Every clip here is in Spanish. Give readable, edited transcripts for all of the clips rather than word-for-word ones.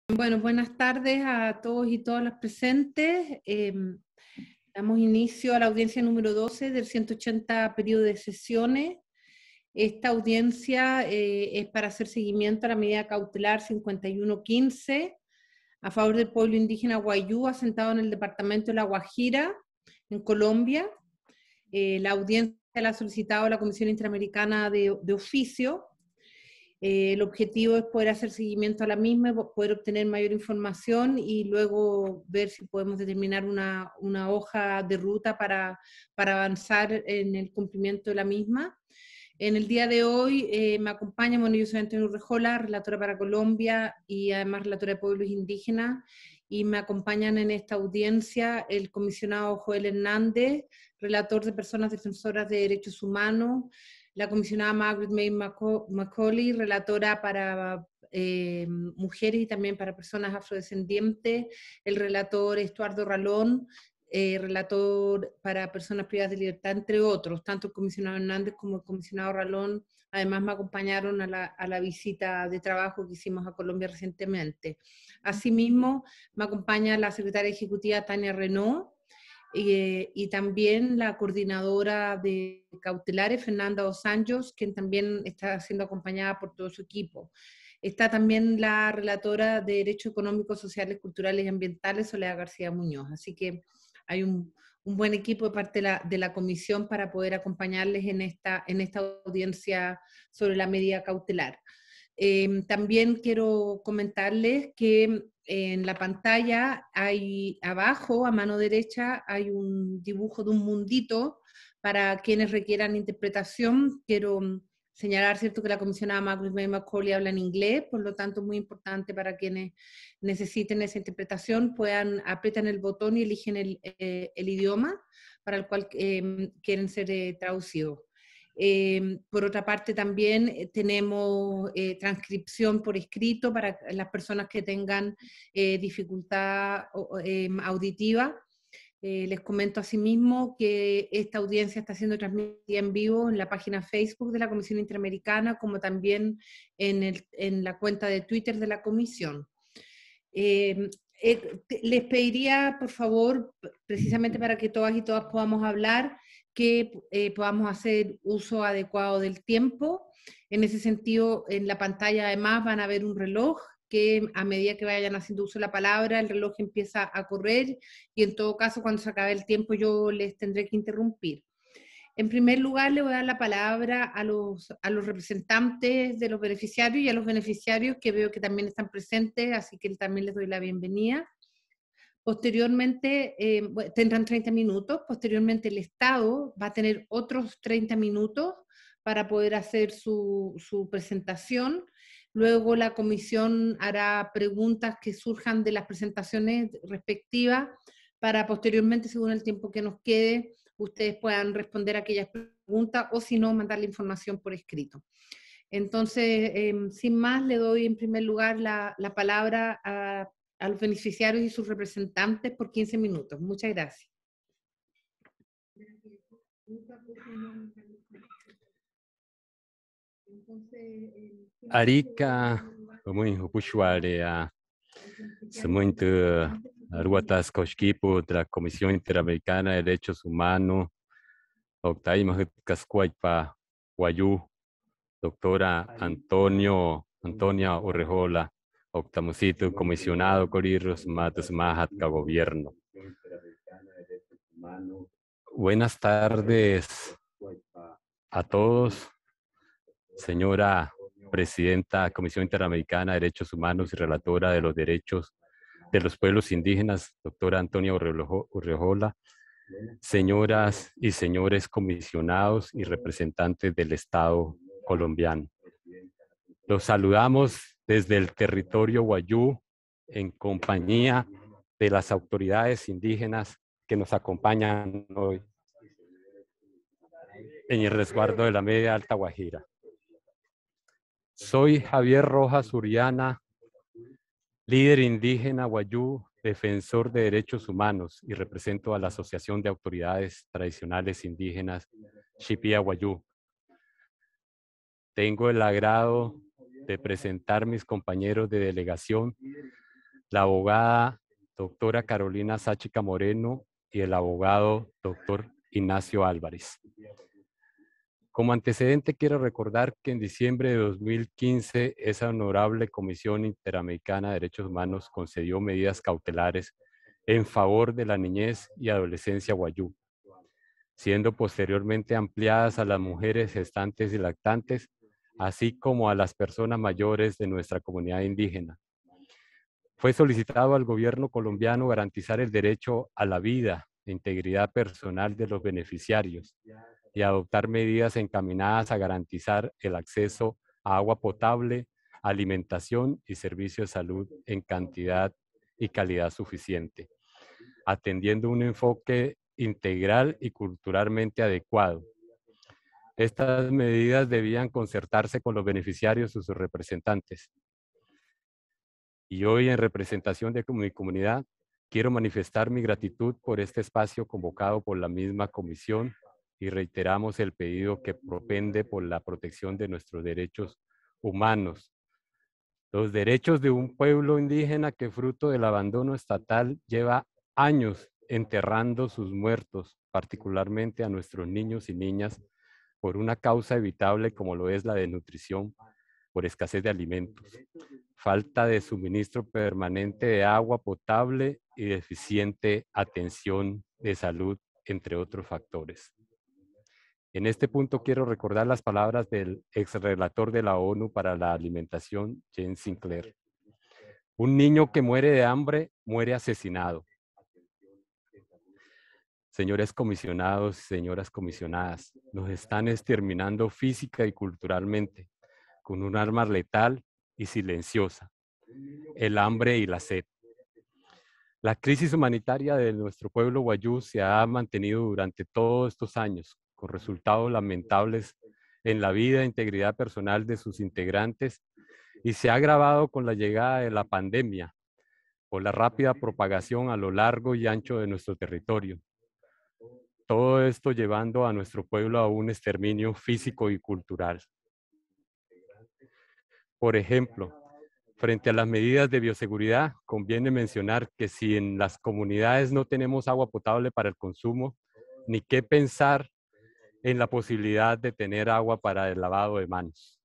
Bueno, buenas tardes a todos y todas las presentes. Damos inicio a la audiencia número 12 del 180 periodo de sesiones. Esta audiencia es para hacer seguimiento a la medida cautelar 5115 a favor del pueblo indígena Wayuu, asentado en el departamento de La Guajira, en Colombia. La audiencia la ha solicitado la Comisión Interamericana de Oficio. El objetivo es poder hacer seguimiento a la misma, poder obtener mayor información y luego ver si podemos determinar una hoja de ruta para avanzar en el cumplimiento de la misma. En el día de hoy me acompaña, bueno, yo soy Antonio Urrejola, relatora para Colombia y además relatora de pueblos indígenas, y me acompañan en esta audiencia el comisionado Joel Hernández, relator de personas defensoras de derechos humanos, la comisionada Margaret May Macaulay, relatora para mujeres y también para personas afrodescendientes, el relator Estuardo Ralón, relator para personas privadas de libertad, entre otros. Tanto el comisionado Hernández como el comisionado Ralón además me acompañaron a la visita de trabajo que hicimos a Colombia recientemente. Asimismo, me acompaña la secretaria ejecutiva Tania Renaud, y también la coordinadora de cautelares, Fernanda Dos Anjos, quien también está siendo acompañada por todo su equipo. Está también la relatora de Derechos Económicos, Sociales, Culturales y Ambientales, Soledad García Muñoz. Así que hay un buen equipo de parte de la comisión para poder acompañarles en esta audiencia sobre la medida cautelar. También quiero comentarles que en la pantalla hay abajo, a mano derecha, hay un dibujo de un mundito para quienes requieran interpretación. Quiero señalar, ¿cierto?, que la comisionada Margaret May Macaulay habla en inglés, por lo tanto es muy importante para quienes necesiten esa interpretación, apretan el botón y eligen el idioma para el cual quieren ser traducidos. Por otra parte, también tenemos transcripción por escrito para las personas que tengan dificultad auditiva. Les comento asimismo que esta audiencia está siendo transmitida en vivo en la página Facebook de la Comisión Interamericana, como también en la cuenta de Twitter de la Comisión. Les pediría, por favor, precisamente para que todas y todas podamos hablar, que podamos hacer uso adecuado del tiempo. En ese sentido, en la pantalla además van a ver un reloj que a medida que vayan haciendo uso de la palabra, el reloj empieza a correr y en todo caso, cuando se acabe el tiempo, yo les tendré que interrumpir. En primer lugar, le voy a dar la palabra a los representantes de los beneficiarios y a los beneficiarios que veo que también están presentes, así que también les doy la bienvenida. Posteriormente, tendrán 30 minutos, posteriormente el Estado va a tener otros 30 minutos para poder hacer su presentación. Luego la comisión hará preguntas que surjan de las presentaciones respectivas para posteriormente, según el tiempo que nos quede, ustedes puedan responder a aquellas preguntas o si no, mandar la información por escrito. Entonces, sin más, le doy en primer lugar la palabra a los beneficiarios y sus representantes por 15 minutos. Muchas gracias. Arica, muy usuaria, se muito Ruatas Cosquipo de la Comisión Interamericana de Derechos Humanos, Octaima Cascuaypa, Guayú, doctora Antonia Urrejola, Octamusito, comisionado Corirros Matos Majatka Gobierno. Buenas tardes a todos, señora presidenta, Comisión Interamericana de Derechos Humanos y relatora de los derechos de los pueblos indígenas, doctora Antonia Urrejola, señoras y señores comisionados y representantes del Estado colombiano. Los saludamos desde el territorio Wayuu en compañía de las autoridades indígenas que nos acompañan hoy en el resguardo de la Media Alta Guajira. Soy Javier Rojas Uriana, líder indígena Wayuu, defensor de derechos humanos y represento a la Asociación de Autoridades Tradicionales Indígenas Shipia Wayuu. Tengo el agrado de presentar mis compañeros de delegación la abogada doctora Carolina Sáchica Moreno y el abogado doctor Ignacio Álvarez. Como antecedente, quiero recordar que en diciembre de 2015, esa honorable Comisión Interamericana de Derechos Humanos concedió medidas cautelares en favor de la niñez y adolescencia wayú, siendo posteriormente ampliadas a las mujeres gestantes y lactantes, así como a las personas mayores de nuestra comunidad indígena. Fue solicitado al gobierno colombiano garantizar el derecho a la vida e integridad personal de los beneficiarios y adoptar medidas encaminadas a garantizar el acceso a agua potable, alimentación y servicios de salud en cantidad y calidad suficiente, atendiendo un enfoque integral y culturalmente adecuado. Estas medidas debían concertarse con los beneficiarios y sus representantes. Y hoy, en representación de mi comunidad, quiero manifestar mi gratitud por este espacio convocado por la misma comisión y reiteramos el pedido que propende por la protección de nuestros derechos humanos. Los derechos de un pueblo indígena que, fruto del abandono estatal, lleva años enterrando sus muertos, particularmente a nuestros niños y niñas, por una causa evitable como lo es la desnutrición por escasez de alimentos, falta de suministro permanente de agua potable y deficiente atención de salud, entre otros factores. En este punto quiero recordar las palabras del exrelator de la ONU para la alimentación, James Sinclair. Un niño que muere de hambre muere asesinado. Señores comisionados y señoras comisionadas, nos están exterminando física y culturalmente con un arma letal y silenciosa, el hambre y la sed. La crisis humanitaria de nuestro pueblo wayú se ha mantenido durante todos estos años, con resultados lamentables en la vida e integridad personal de sus integrantes, y se ha agravado con la llegada de la pandemia, por la rápida propagación a lo largo y ancho de nuestro territorio. Todo esto llevando a nuestro pueblo a un exterminio físico y cultural. Por ejemplo, frente a las medidas de bioseguridad, conviene mencionar que si en las comunidades no tenemos agua potable para el consumo, ni qué pensar en la posibilidad de tener agua para el lavado de manos.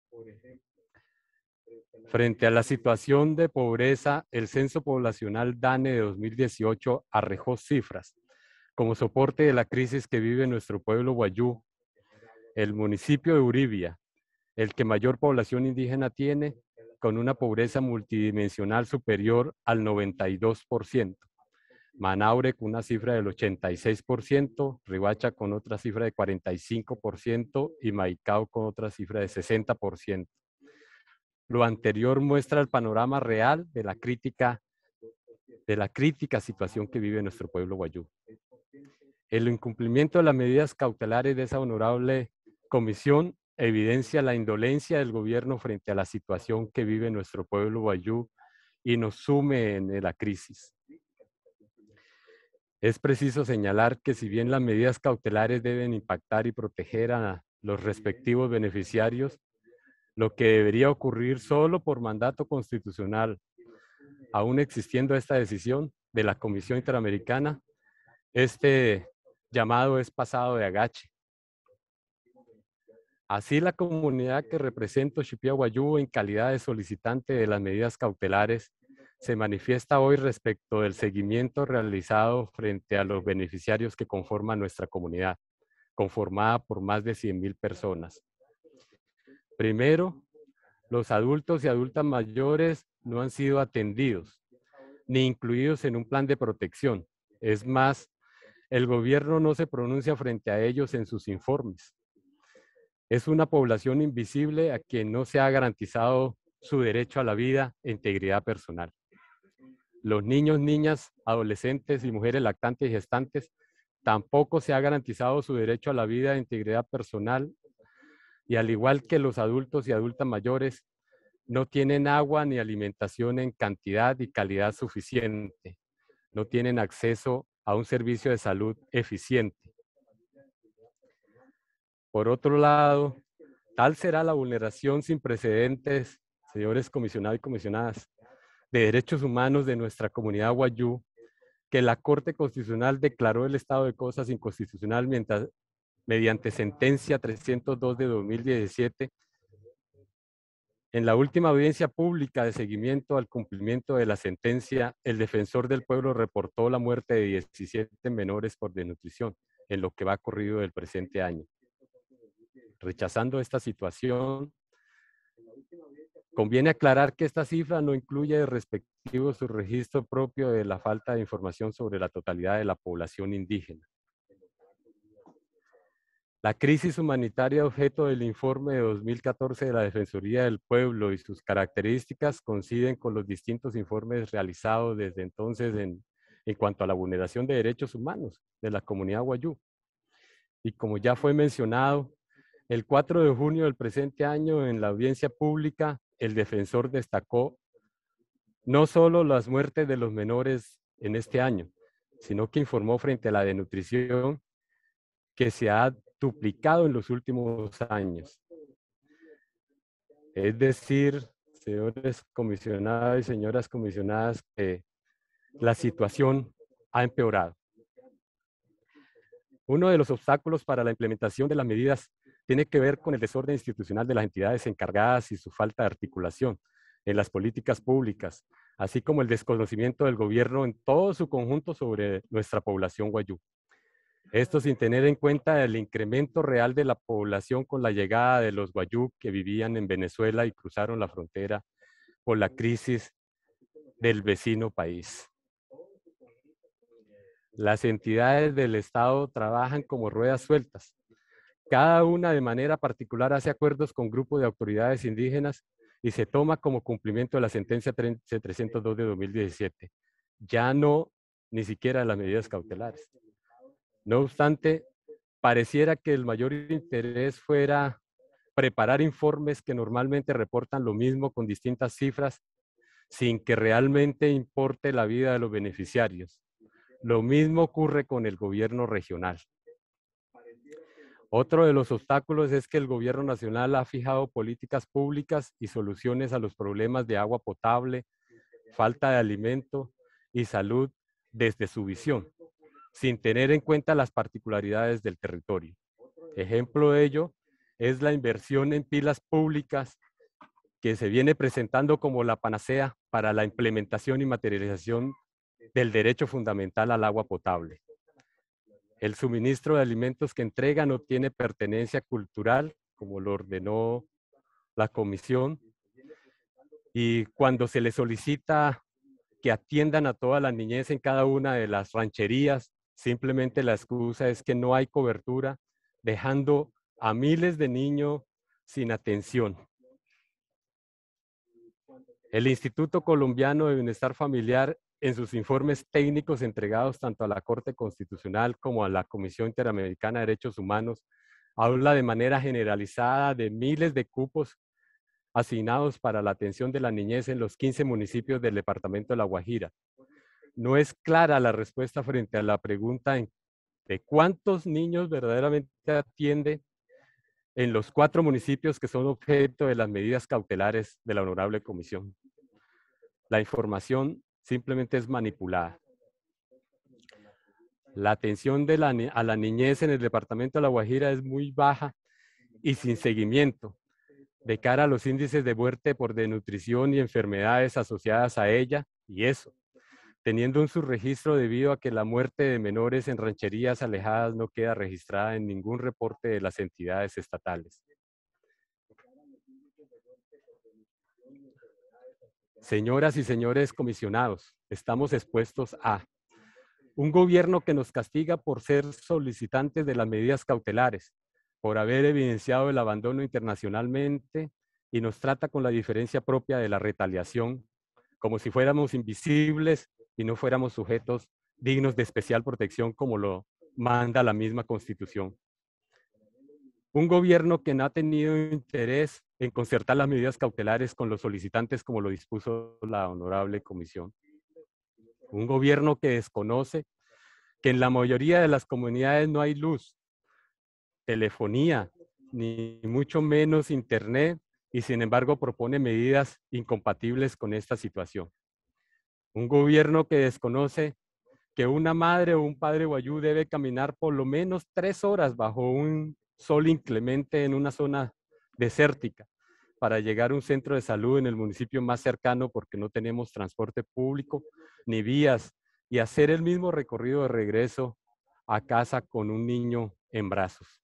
Frente a la situación de pobreza, el Censo Poblacional DANE de 2018 arrojó cifras como soporte de la crisis que vive nuestro pueblo wayú. El municipio de Uribia, el que mayor población indígena tiene, con una pobreza multidimensional superior al 92%. Manaure con una cifra del 86%, Ribacha con otra cifra de 45% y Maicao con otra cifra de 60%. Lo anterior muestra el panorama real de la crítica situación que vive nuestro pueblo wayú. El incumplimiento de las medidas cautelares de esa honorable comisión evidencia la indolencia del gobierno frente a la situación que vive nuestro pueblo wayú y nos sume en la crisis. Es preciso señalar que si bien las medidas cautelares deben impactar y proteger a los respectivos beneficiarios, lo que debería ocurrir solo por mandato constitucional, aún existiendo esta decisión de la Comisión Interamericana, este llamado es pasado de agache. Así, la comunidad que represento, Shipía Wayú, en calidad de solicitante de las medidas cautelares, se manifiesta hoy respecto del seguimiento realizado frente a los beneficiarios que conforman nuestra comunidad, conformada por más de 100,000 personas. Primero, los adultos y adultas mayores no han sido atendidos, ni incluidos en un plan de protección. Es más, el gobierno no se pronuncia frente a ellos en sus informes. Es una población invisible a quien no se ha garantizado su derecho a la vida e integridad personal. Los niños, niñas, adolescentes y mujeres lactantes y gestantes tampoco se ha garantizado su derecho a la vida e integridad personal, y al igual que los adultos y adultas mayores, no tienen agua ni alimentación en cantidad y calidad suficiente. No tienen acceso a un servicio de salud eficiente. Por otro lado, tal será la vulneración sin precedentes, señores comisionados y comisionadas, de Derechos Humanos de nuestra comunidad wayú, que la Corte Constitucional declaró el estado de cosas inconstitucional mediante sentencia 302 de 2017. En la última audiencia pública de seguimiento al cumplimiento de la sentencia, el defensor del pueblo reportó la muerte de 17 menores por desnutrición en lo que va corrido del presente año. Rechazando esta situación, conviene aclarar que esta cifra no incluye de respectivo su registro propio de la falta de información sobre la totalidad de la población indígena. La crisis humanitaria objeto del informe de 2014 de la Defensoría del Pueblo y sus características coinciden con los distintos informes realizados desde entonces en cuanto a la vulneración de derechos humanos de la comunidad wayú. Y como ya fue mencionado, el 4 de junio del presente año, en la audiencia pública, el defensor destacó no solo las muertes de los menores en este año, sino que informó frente a la desnutrición que se ha duplicado en los últimos años. Es decir, señores comisionados y señoras comisionadas, que la situación ha empeorado. Uno de los obstáculos para la implementación de las medidas tiene que ver con el desorden institucional de las entidades encargadas y su falta de articulación en las políticas públicas, así como el desconocimiento del gobierno en todo su conjunto sobre nuestra población wayú. Esto sin tener en cuenta el incremento real de la población con la llegada de los wayú que vivían en Venezuela y cruzaron la frontera por la crisis del vecino país. Las entidades del Estado trabajan como ruedas sueltas. Cada una de manera particular hace acuerdos con grupos de autoridades indígenas y se toma como cumplimiento de la sentencia 302 de 2017. Ya no ni siquiera las medidas cautelares. No obstante, pareciera que el mayor interés fuera preparar informes que normalmente reportan lo mismo con distintas cifras sin que realmente importe la vida de los beneficiarios. Lo mismo ocurre con el gobierno regional. Otro de los obstáculos es que el gobierno nacional ha fijado políticas públicas y soluciones a los problemas de agua potable, falta de alimento y salud desde su visión, sin tener en cuenta las particularidades del territorio. Ejemplo de ello es la inversión en pilas públicas que se viene presentando como la panacea para la implementación y materialización del derecho fundamental al agua potable. El suministro de alimentos que entrega no tiene pertenencia cultural, como lo ordenó la comisión, y cuando se le solicita que atiendan a toda la niñez en cada una de las rancherías, simplemente la excusa es que no hay cobertura, dejando a miles de niños sin atención. El Instituto Colombiano de Bienestar Familiar, en sus informes técnicos entregados tanto a la Corte Constitucional como a la Comisión Interamericana de Derechos Humanos, habla de manera generalizada de miles de cupos asignados para la atención de la niñez en los 15 municipios del departamento de La Guajira. No es clara la respuesta frente a la pregunta de cuántos niños verdaderamente atiende en los 4 municipios que son objeto de las medidas cautelares de la Honorable Comisión. La información simplemente es manipulada. La atención a la niñez en el departamento de La Guajira es muy baja y sin seguimiento de cara a los índices de muerte por desnutrición y enfermedades asociadas a ella, y eso, teniendo un subregistro debido a que la muerte de menores en rancherías alejadas no queda registrada en ningún reporte de las entidades estatales. Señoras y señores comisionados, estamos expuestos a un gobierno que nos castiga por ser solicitantes de las medidas cautelares, por haber evidenciado el abandono internacionalmente y nos trata con la diferencia propia de la retaliación, como si fuéramos invisibles y no fuéramos sujetos dignos de especial protección como lo manda la misma Constitución. Un gobierno que no ha tenido interés en concertar las medidas cautelares con los solicitantes como lo dispuso la Honorable Comisión. Un gobierno que desconoce que en la mayoría de las comunidades no hay luz, telefonía, ni mucho menos internet, y sin embargo propone medidas incompatibles con esta situación. Un gobierno que desconoce que una madre o un padre guayú debe caminar por lo menos 3 horas bajo un sol inclemente en una zona desértica para llegar a un centro de salud en el municipio más cercano porque no tenemos transporte público ni vías, y hacer el mismo recorrido de regreso a casa con un niño en brazos.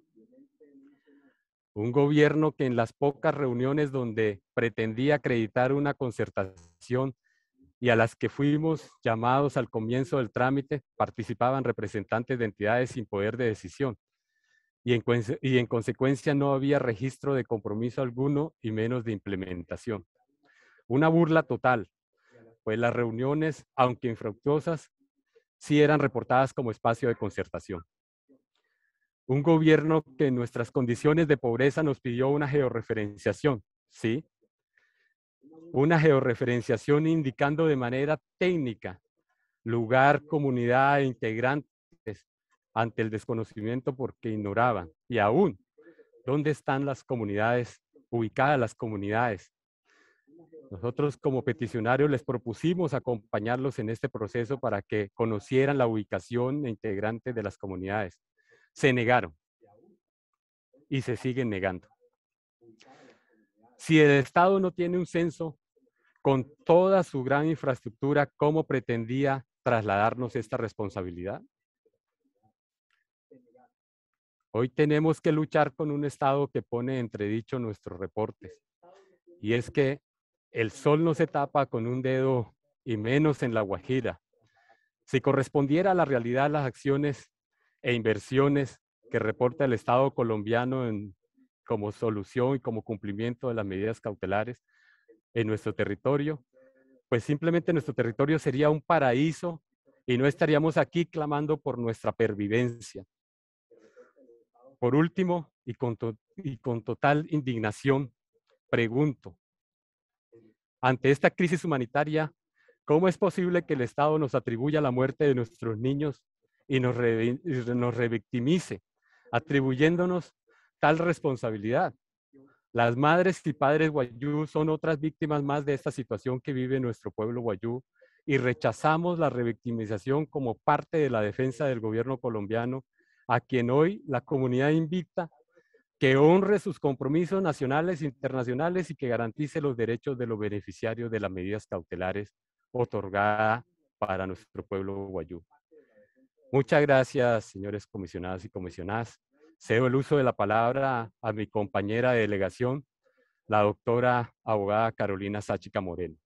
Un gobierno que en las pocas reuniones donde pretendía acreditar una concertación y a las que fuimos llamados al comienzo del trámite, participaban representantes de entidades sin poder de decisión. Y en consecuencia no había registro de compromiso alguno y menos de implementación. Una burla total, pues las reuniones, aunque infructuosas, sí eran reportadas como espacio de concertación. Un gobierno que en nuestras condiciones de pobreza nos pidió una georreferenciación, ¿sí? Una georreferenciación indicando de manera técnica lugar, comunidad e integrantes ante el desconocimiento porque ignoraban. Y aún, ¿dónde están las comunidades, ubicadas las comunidades? Nosotros como peticionarios les propusimos acompañarlos en este proceso para que conocieran la ubicación e integrantes de las comunidades. Se negaron y se siguen negando. Si el Estado no tiene un censo con toda su gran infraestructura, ¿cómo pretendía trasladarnos esta responsabilidad? Hoy tenemos que luchar con un Estado que pone entredicho nuestros reportes. Y es que el sol no se tapa con un dedo y menos en La Guajira. Si correspondiera a la realidad las acciones e inversiones que reporta el Estado colombiano como solución y como cumplimiento de las medidas cautelares en nuestro territorio, pues simplemente nuestro territorio sería un paraíso y no estaríamos aquí clamando por nuestra pervivencia. Por último, y con total indignación, pregunto, ante esta crisis humanitaria, ¿cómo es posible que el Estado nos atribuya la muerte de nuestros niños y nos revictimice, atribuyéndonos tal responsabilidad? Las madres y padres guayú son otras víctimas más de esta situación que vive nuestro pueblo guayú y rechazamos la revictimización como parte de la defensa del gobierno colombiano, a quien hoy la comunidad invita que honre sus compromisos nacionales e internacionales y que garantice los derechos de los beneficiarios de las medidas cautelares otorgadas para nuestro pueblo guayú. Muchas gracias, señores comisionados y comisionadas. Cedo el uso de la palabra a mi compañera de delegación, la doctora abogada Carolina Sáchica Moreno.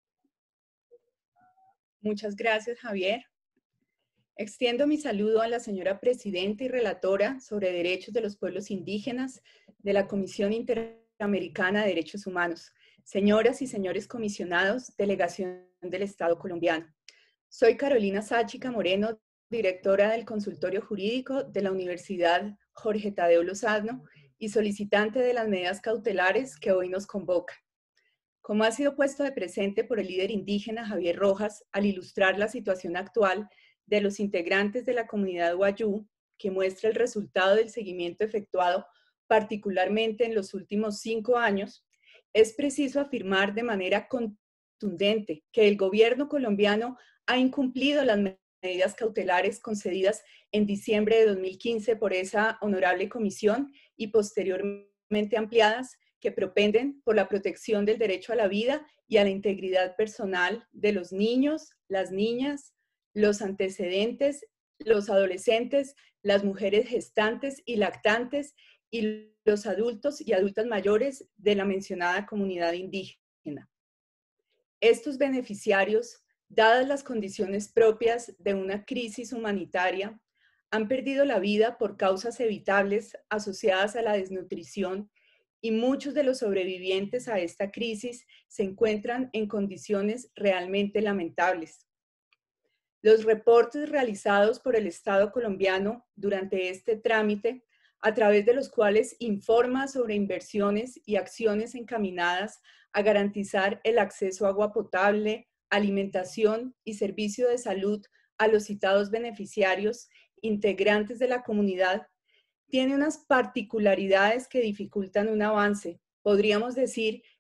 Muchas gracias, Javier. Extiendo mi saludo a la señora presidenta y relatora sobre derechos de los pueblos indígenas de la Comisión Interamericana de Derechos Humanos, señoras y señores comisionados, delegación del Estado colombiano. Soy Carolina Sáchica Moreno, directora del Consultorio Jurídico de la Universidad Jorge Tadeo Lozano y solicitante de las medidas cautelares que hoy nos convoca. Como ha sido puesto de presente por el líder indígena Javier Rojas al ilustrar la situación actual de los integrantes de la comunidad guayú, que muestra el resultado del seguimiento efectuado particularmente en los últimos 5 años, es preciso afirmar de manera contundente que el gobierno colombiano ha incumplido las medidas cautelares concedidas en diciembre de 2015 por esa honorable comisión y posteriormente ampliadas, que propenden por la protección del derecho a la vida y a la integridad personal de los niños, las niñas, los antecedentes, los adolescentes, las mujeres gestantes y lactantes y los adultos y adultas mayores de la mencionada comunidad indígena. Estos beneficiarios, dadas las condiciones propias de una crisis humanitaria, han perdido la vida por causas evitables asociadas a la desnutrición y muchos de los sobrevivientes a esta crisis se encuentran en condiciones realmente lamentables. Los reportes realizados por el Estado colombiano durante este trámite, a través de los cuales informa sobre inversiones y acciones encaminadas a garantizar el acceso a agua potable, alimentación y servicio de salud a los citados beneficiarios integrantes de la comunidad, tiene unas particularidades que dificultan un avance. Podríamos decir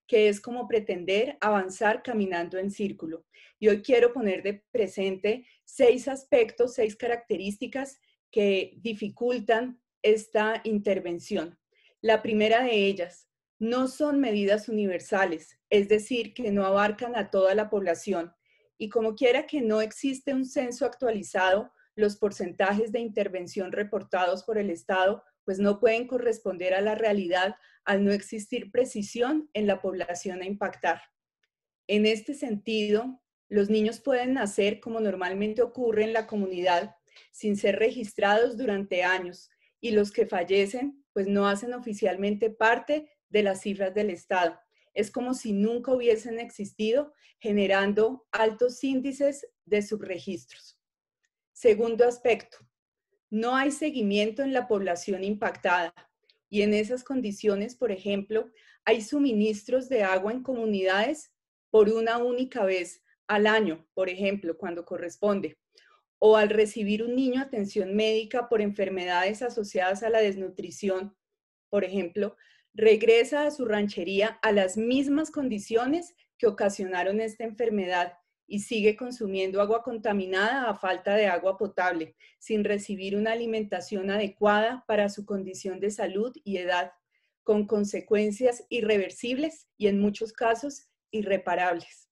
que es como pretender avanzar caminando en círculo. Y hoy quiero poner de presente 6 aspectos, 6 características que dificultan esta intervención. La primera de ellas, no son medidas universales, es decir, que no abarcan a toda la población. Y como quiera que no existe un censo actualizado, los porcentajes de intervención reportados por el Estado pues no pueden corresponder a la realidad al no existir precisión en la población a impactar. En este sentido, los niños pueden nacer como normalmente ocurre en la comunidad, sin ser registrados durante años, y los que fallecen pues no hacen oficialmente parte de las cifras del Estado. Es como si nunca hubiesen existido, generando altos índices de subregistros. Segundo aspecto, no hay seguimiento en la población impactada y en esas condiciones, por ejemplo, hay suministros de agua en comunidades por una única vez al año, por ejemplo, cuando corresponde, o al recibir un niño atención médica por enfermedades asociadas a la desnutrición, por ejemplo, regresa a su ranchería a las mismas condiciones que ocasionaron esta enfermedad y sigue consumiendo agua contaminada a falta de agua potable, sin recibir una alimentación adecuada para su condición de salud y edad, con consecuencias irreversibles y en muchos casos irreparables.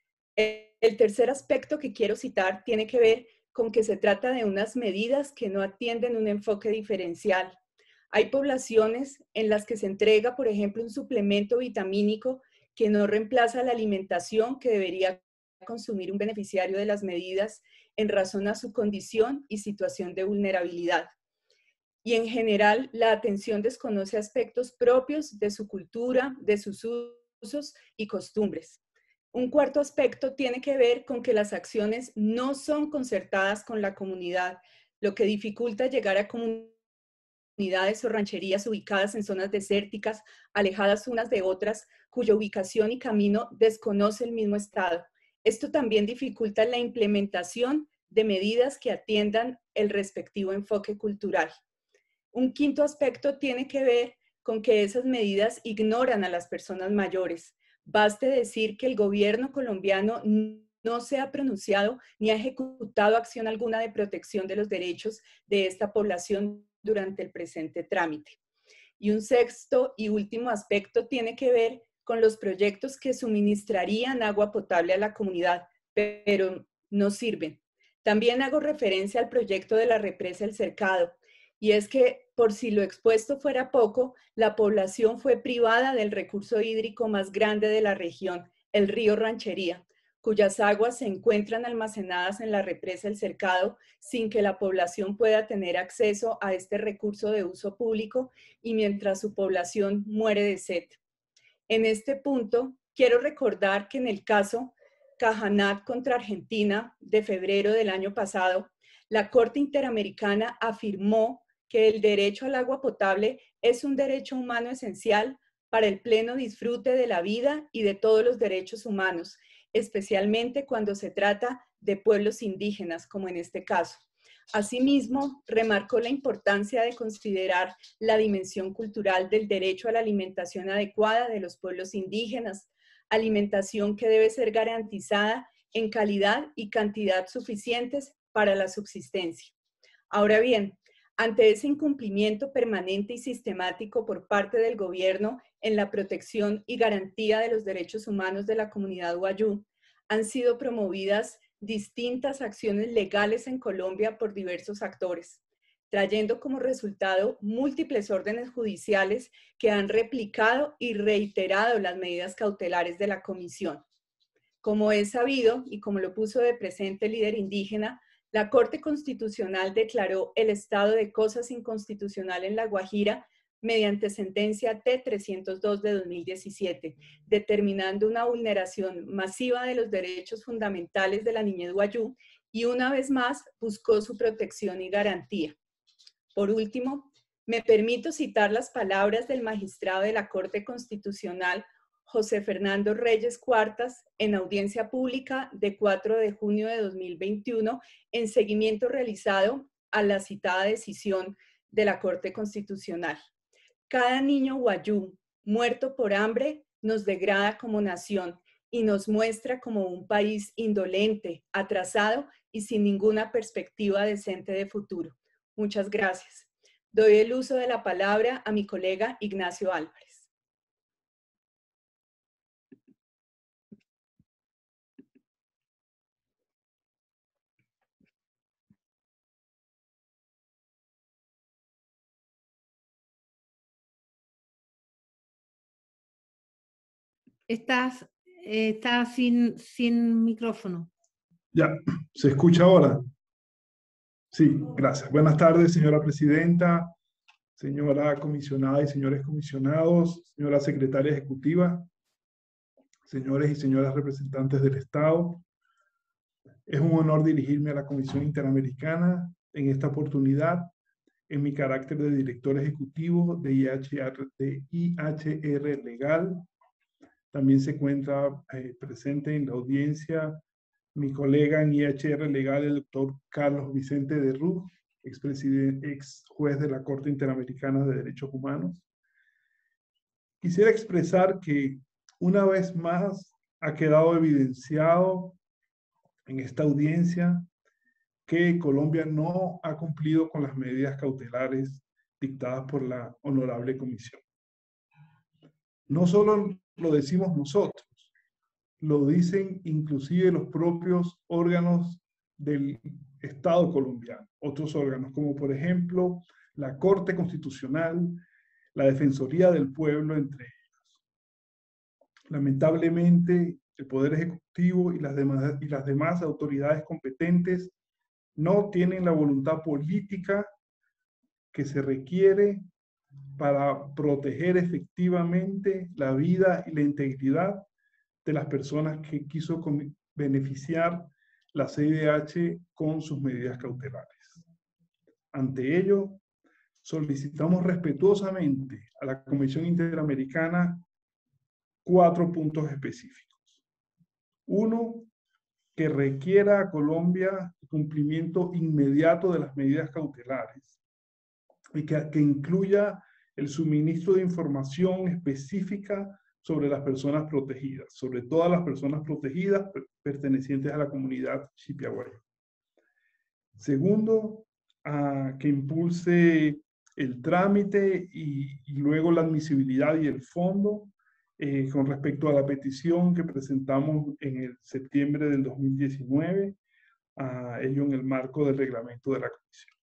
El tercer aspecto que quiero citar tiene que ver con que se trata de unas medidas que no atienden un enfoque diferencial. Hay poblaciones en las que se entrega, por ejemplo, un suplemento vitamínico que no reemplaza la alimentación que debería consumir un beneficiario de las medidas en razón a su condición y situación de vulnerabilidad. Y en general, la atención desconoce aspectos propios de su cultura, de sus usos y costumbres. Un cuarto aspecto tiene que ver con que las acciones no son concertadas con la comunidad, lo que dificulta llegar a comunidades o rancherías ubicadas en zonas desérticas, alejadas unas de otras, cuya ubicación y camino desconoce el mismo Estado. Esto también dificulta la implementación de medidas que atiendan el respectivo enfoque cultural. Un quinto aspecto tiene que ver con que esas medidas ignoran a las personas mayores. Baste decir que el gobierno colombiano no se ha pronunciado ni ha ejecutado acción alguna de protección de los derechos de esta población durante el presente trámite. Y un sexto y último aspecto tiene que ver con los proyectos que suministrarían agua potable a la comunidad, pero no sirven. También hago referencia al proyecto de la represa El Cercado, y es que, por si lo expuesto fuera poco, la población fue privada del recurso hídrico más grande de la región, el río Ranchería, cuyas aguas se encuentran almacenadas en la represa El Cercado sin que la población pueda tener acceso a este recurso de uso público y mientras su población muere de sed. En este punto, quiero recordar que en el caso Cajanat contra Argentina de febrero del año pasado, la Corte Interamericana afirmó que el derecho al agua potable es un derecho humano esencial para el pleno disfrute de la vida y de todos los derechos humanos, especialmente cuando se trata de pueblos indígenas, como en este caso. Asimismo, remarcó la importancia de considerar la dimensión cultural del derecho a la alimentación adecuada de los pueblos indígenas, alimentación que debe ser garantizada en calidad y cantidad suficientes para la subsistencia. Ahora bien, ante ese incumplimiento permanente y sistemático por parte del gobierno en la protección y garantía de los derechos humanos de la comunidad wayú, han sido promovidas distintas acciones legales en Colombia por diversos actores, trayendo como resultado múltiples órdenes judiciales que han replicado y reiterado las medidas cautelares de la comisión. Como es sabido, y como lo puso de presente el líder indígena, la Corte Constitucional declaró el estado de cosas inconstitucional en La Guajira mediante sentencia T-302 de 2017, determinando una vulneración masiva de los derechos fundamentales de la niñez wayú y una vez más buscó su protección y garantía. Por último, me permito citar las palabras del magistrado de la Corte Constitucional, José Fernando Reyes Cuartas, en audiencia pública de 4 de junio de 2021, en seguimiento realizado a la citada decisión de la Corte Constitucional. Cada niño wayú muerto por hambre nos degrada como nación y nos muestra como un país indolente, atrasado y sin ninguna perspectiva decente de futuro. Muchas gracias. Doy el uso de la palabra a mi colega Ignacio Álvarez. Estás sin micrófono. Ya, ¿se escucha ahora? Sí, gracias. Buenas tardes, señora presidenta, señora comisionada y señores comisionados, señora secretaria ejecutiva, señores y señoras representantes del Estado. Es un honor dirigirme a la Comisión Interamericana en esta oportunidad en mi carácter de director ejecutivo de IHR Legal. También se encuentra presente en la audiencia mi colega en IHR Legal, el doctor Carlos Vicente de Ruz, ex juez de la Corte Interamericana de Derechos Humanos. Quisiera expresar que una vez más ha quedado evidenciado en esta audiencia que Colombia no ha cumplido con las medidas cautelares dictadas por la Honorable Comisión. No solo lo decimos nosotros, lo dicen inclusive los propios órganos del Estado colombiano, otros órganos como por ejemplo la Corte Constitucional, la Defensoría del Pueblo, entre ellos. Lamentablemente, el Poder Ejecutivo y las demás autoridades competentes no tienen la voluntad política que se requiere para proteger efectivamente la vida y la integridad de las personas que quiso beneficiar la CIDH con sus medidas cautelares. Ante ello, solicitamos respetuosamente a la Comisión Interamericana 4 puntos específicos. 1, que requiera a Colombia el cumplimiento inmediato de las medidas cautelares y que incluya el suministro de información específica sobre las personas protegidas, sobre todas las personas protegidas pertenecientes a la comunidad shipiaguaya. Segundo, que impulse el trámite y luego la admisibilidad y el fondo con respecto a la petición que presentamos en el septiembre del 2019, ello en el marco del reglamento de la Comisión.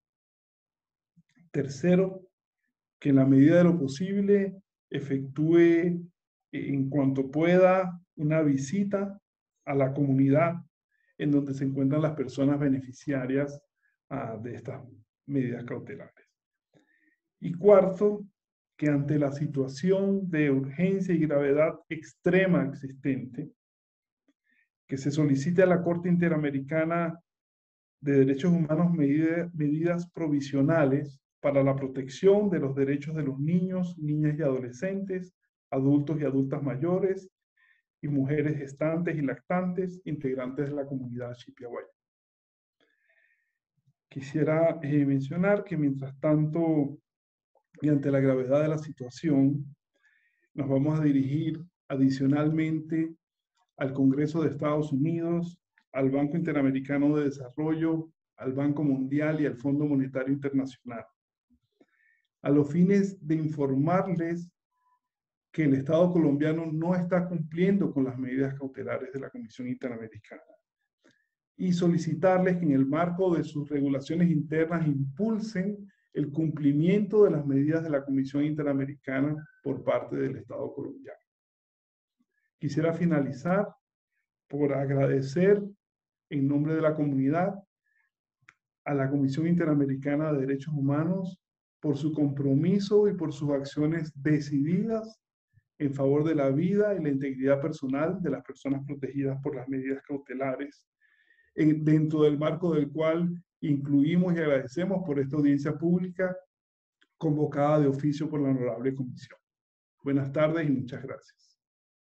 Tercero, que en la medida de lo posible efectúe en cuanto pueda una visita a la comunidad en donde se encuentran las personas beneficiarias de estas medidas cautelares. Y cuarto, que ante la situación de urgencia y gravedad extrema existente, que se solicite a la Corte Interamericana de Derechos Humanos medidas provisionales para la protección de los derechos de los niños, niñas y adolescentes, adultos y adultas mayores, y mujeres gestantes y lactantes, integrantes de la comunidad shipiaguaya. Quisiera mencionar que mientras tanto, y ante la gravedad de la situación, nos vamos a dirigir adicionalmente al Congreso de Estados Unidos, al Banco Interamericano de Desarrollo, al Banco Mundial y al Fondo Monetario Internacional, a los fines de informarles que el Estado colombiano no está cumpliendo con las medidas cautelares de la Comisión Interamericana y solicitarles que en el marco de sus regulaciones internas impulsen el cumplimiento de las medidas de la Comisión Interamericana por parte del Estado colombiano. Quisiera finalizar por agradecer en nombre de la comunidad a la Comisión Interamericana de Derechos Humanos por su compromiso y por sus acciones decididas en favor de la vida y la integridad personal de las personas protegidas por las medidas cautelares, dentro del marco del cual incluimos y agradecemos por esta audiencia pública convocada de oficio por la Honorable Comisión. Buenas tardes y muchas gracias.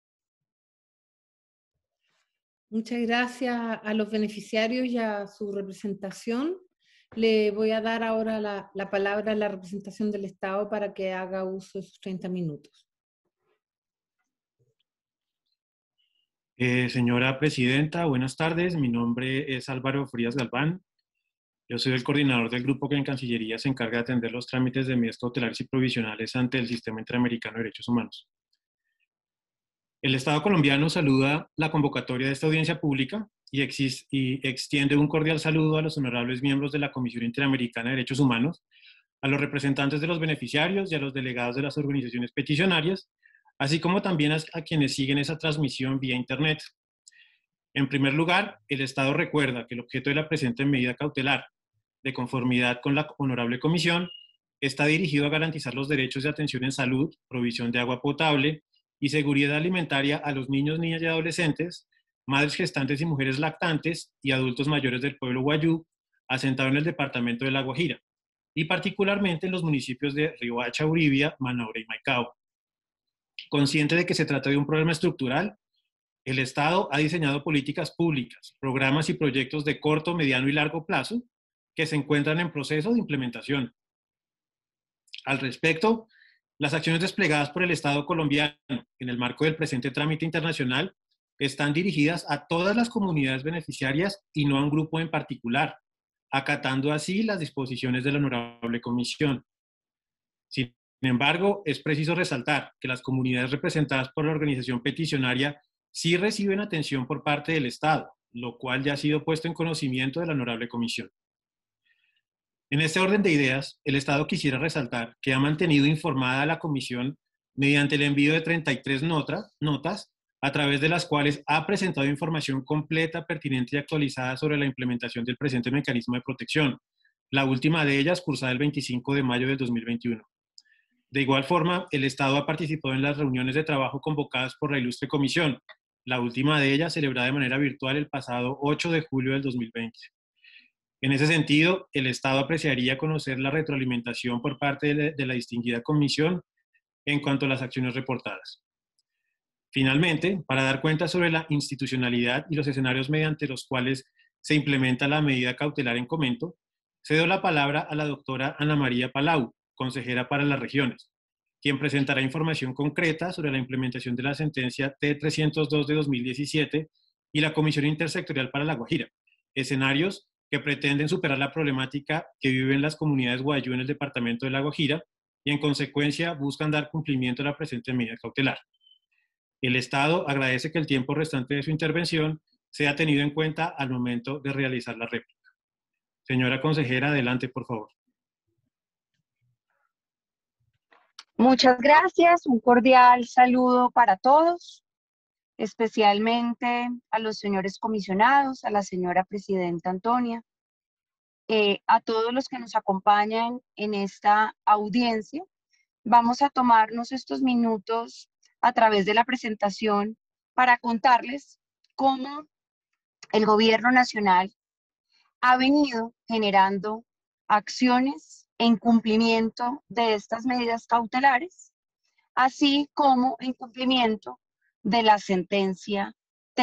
Muchas gracias a los beneficiarios y a su representación. Le voy a dar ahora la palabra a la representación del Estado para que haga uso de sus 30 minutos. Señora Presidenta, buenas tardes. Mi nombre es Álvaro Frías Galván. Yo soy el coordinador del grupo que en Cancillería se encarga de atender los trámites de medidas cautelares y provisionales ante el Sistema Interamericano de Derechos Humanos. El Estado colombiano saluda la convocatoria de esta audiencia pública y extiende un cordial saludo a los honorables miembros de la Comisión Interamericana de Derechos Humanos, a los representantes de los beneficiarios y a los delegados de las organizaciones peticionarias, así como también a quienes siguen esa transmisión vía Internet. En primer lugar, el Estado recuerda que el objeto de la presente medida cautelar, de conformidad con la Honorable Comisión, está dirigido a garantizar los derechos de atención en salud, provisión de agua potable y seguridad alimentaria a los niños, niñas y adolescentes, madres gestantes y mujeres lactantes y adultos mayores del pueblo guayú, asentado en el departamento de La Guajira, y particularmente en los municipios de Riohacha, Uribia, Manaure y Maicao. Consciente de que se trata de un problema estructural, el Estado ha diseñado políticas públicas, programas y proyectos de corto, mediano y largo plazo que se encuentran en proceso de implementación. Al respecto, las acciones desplegadas por el Estado colombiano en el marco del presente trámite internacional están dirigidas a todas las comunidades beneficiarias y no a un grupo en particular, acatando así las disposiciones de la Honorable Comisión. Sin embargo, es preciso resaltar que las comunidades representadas por la organización peticionaria sí reciben atención por parte del Estado, lo cual ya ha sido puesto en conocimiento de la Honorable Comisión. En este orden de ideas, el Estado quisiera resaltar que ha mantenido informada a la Comisión mediante el envío de 33 notas, a través de las cuales ha presentado información completa, pertinente y actualizada sobre la implementación del presente mecanismo de protección, la última de ellas cursada el 25 de mayo del 2021. De igual forma, el Estado ha participado en las reuniones de trabajo convocadas por la Ilustre Comisión, la última de ellas celebrada de manera virtual el pasado 8 de julio del 2020. En ese sentido, el Estado apreciaría conocer la retroalimentación por parte de la distinguida Comisión en cuanto a las acciones reportadas. Finalmente, para dar cuenta sobre la institucionalidad y los escenarios mediante los cuales se implementa la medida cautelar en comento, cedo la palabra a la doctora Ana María Palau, consejera para las regiones, quien presentará información concreta sobre la implementación de la sentencia T-302 de 2017 y la Comisión Intersectorial para La Guajira, escenarios que pretenden superar la problemática que viven las comunidades guayú en el departamento de La Guajira y en consecuencia buscan dar cumplimiento a la presente medida cautelar. El Estado agradece que el tiempo restante de su intervención sea tenido en cuenta al momento de realizar la réplica. Señora consejera, adelante, por favor. Muchas gracias, un cordial saludo para todos, especialmente a los señores comisionados, a la señora presidenta Antonia, a todos los que nos acompañan en esta audiencia. Vamos a tomarnos estos minutos a través de la presentación para contarles cómo el Gobierno Nacional ha venido generando acciones en cumplimiento de estas medidas cautelares, así como en cumplimiento de la sentencia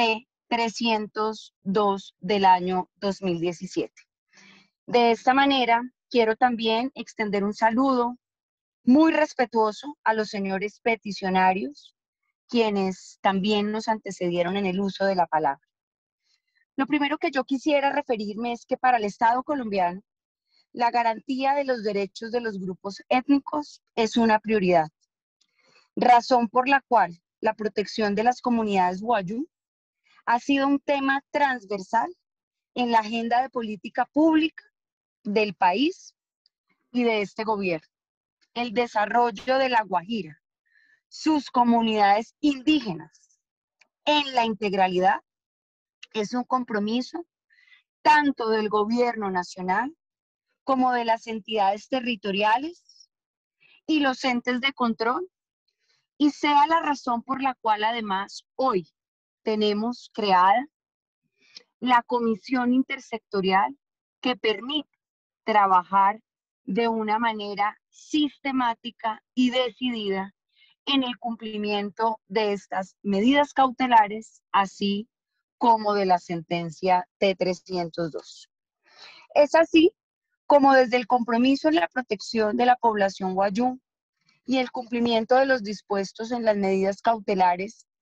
T-302 del año 2017. De esta manera, quiero también extender un saludo muy respetuoso a los señores peticionarios, quienes también nos antecedieron en el uso de la palabra. Lo primero que yo quisiera referirme es que para el Estado colombiano, la garantía de los derechos de los grupos étnicos es una prioridad, razón por la cual la protección de las comunidades guayú ha sido un tema transversal en la agenda de política pública del país y de este gobierno. El desarrollo de La Guajira, sus comunidades indígenas en la integralidad, es un compromiso tanto del gobierno nacional como de las entidades territoriales y los entes de control, y sea la razón por la cual además hoy tenemos creada la Comisión Intersectorial que permite trabajar de una manera sistemática y decidida en el cumplimiento de estas medidas cautelares, así como de la sentencia T-302. Es así como desde el compromiso en la protección de la población guayú y el cumplimiento de los dispuestos en las medidas cautelares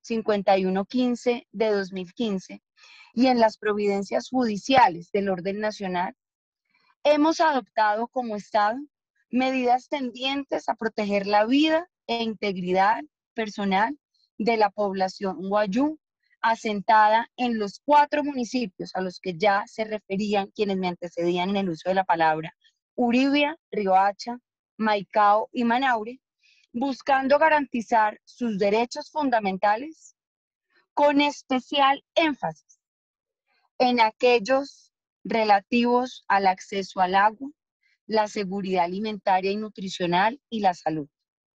5115 de 2015 y en las providencias judiciales del orden nacional, hemos adoptado como Estado medidas tendientes a proteger la vida e integridad personal de la población wayú, asentada en los 4 municipios a los que ya se referían quienes me antecedían en el uso de la palabra, Uribia, Riohacha, Maicao y Manaure, buscando garantizar sus derechos fundamentales con especial énfasis en aquellos relativos al acceso al agua, la seguridad alimentaria y nutricional y la salud.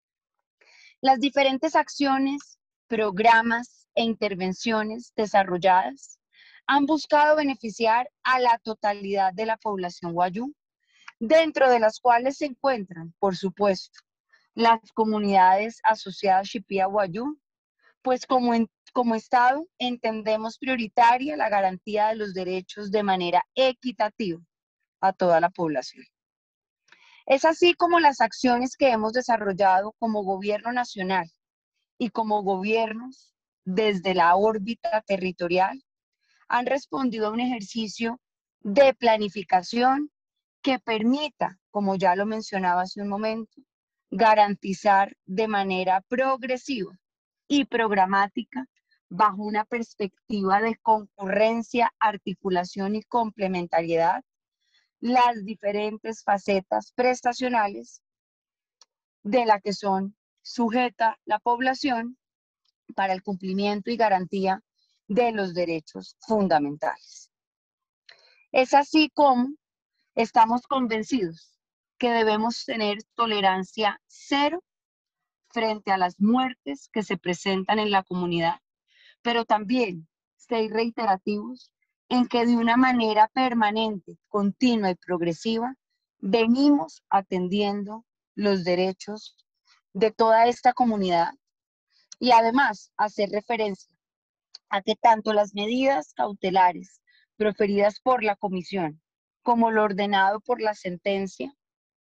Las diferentes acciones, programas e intervenciones desarrolladas han buscado beneficiar a la totalidad de la población wayú, dentro de las cuales se encuentran, por supuesto, las comunidades asociadas Shipía Wayú, pues como Estado entendemos prioritaria la garantía de los derechos de manera equitativa a toda la población. Es así como las acciones que hemos desarrollado como gobierno nacional y como gobiernos desde la órbita territorial han respondido a un ejercicio de planificación que permita, como ya lo mencionaba hace un momento, garantizar de manera progresiva y programática bajo una perspectiva de concurrencia, articulación y complementariedad las diferentes facetas prestacionales de la que son sujeta la población para el cumplimiento y garantía de los derechos fundamentales. Es así como estamos convencidos que debemos tener tolerancia cero frente a las muertes que se presentan en la comunidad, pero también ser reiterativos en que de una manera permanente, continua y progresiva venimos atendiendo los derechos de toda esta comunidad y además hacer referencia a que tanto las medidas cautelares proferidas por la comisión como lo ordenado por la sentencia,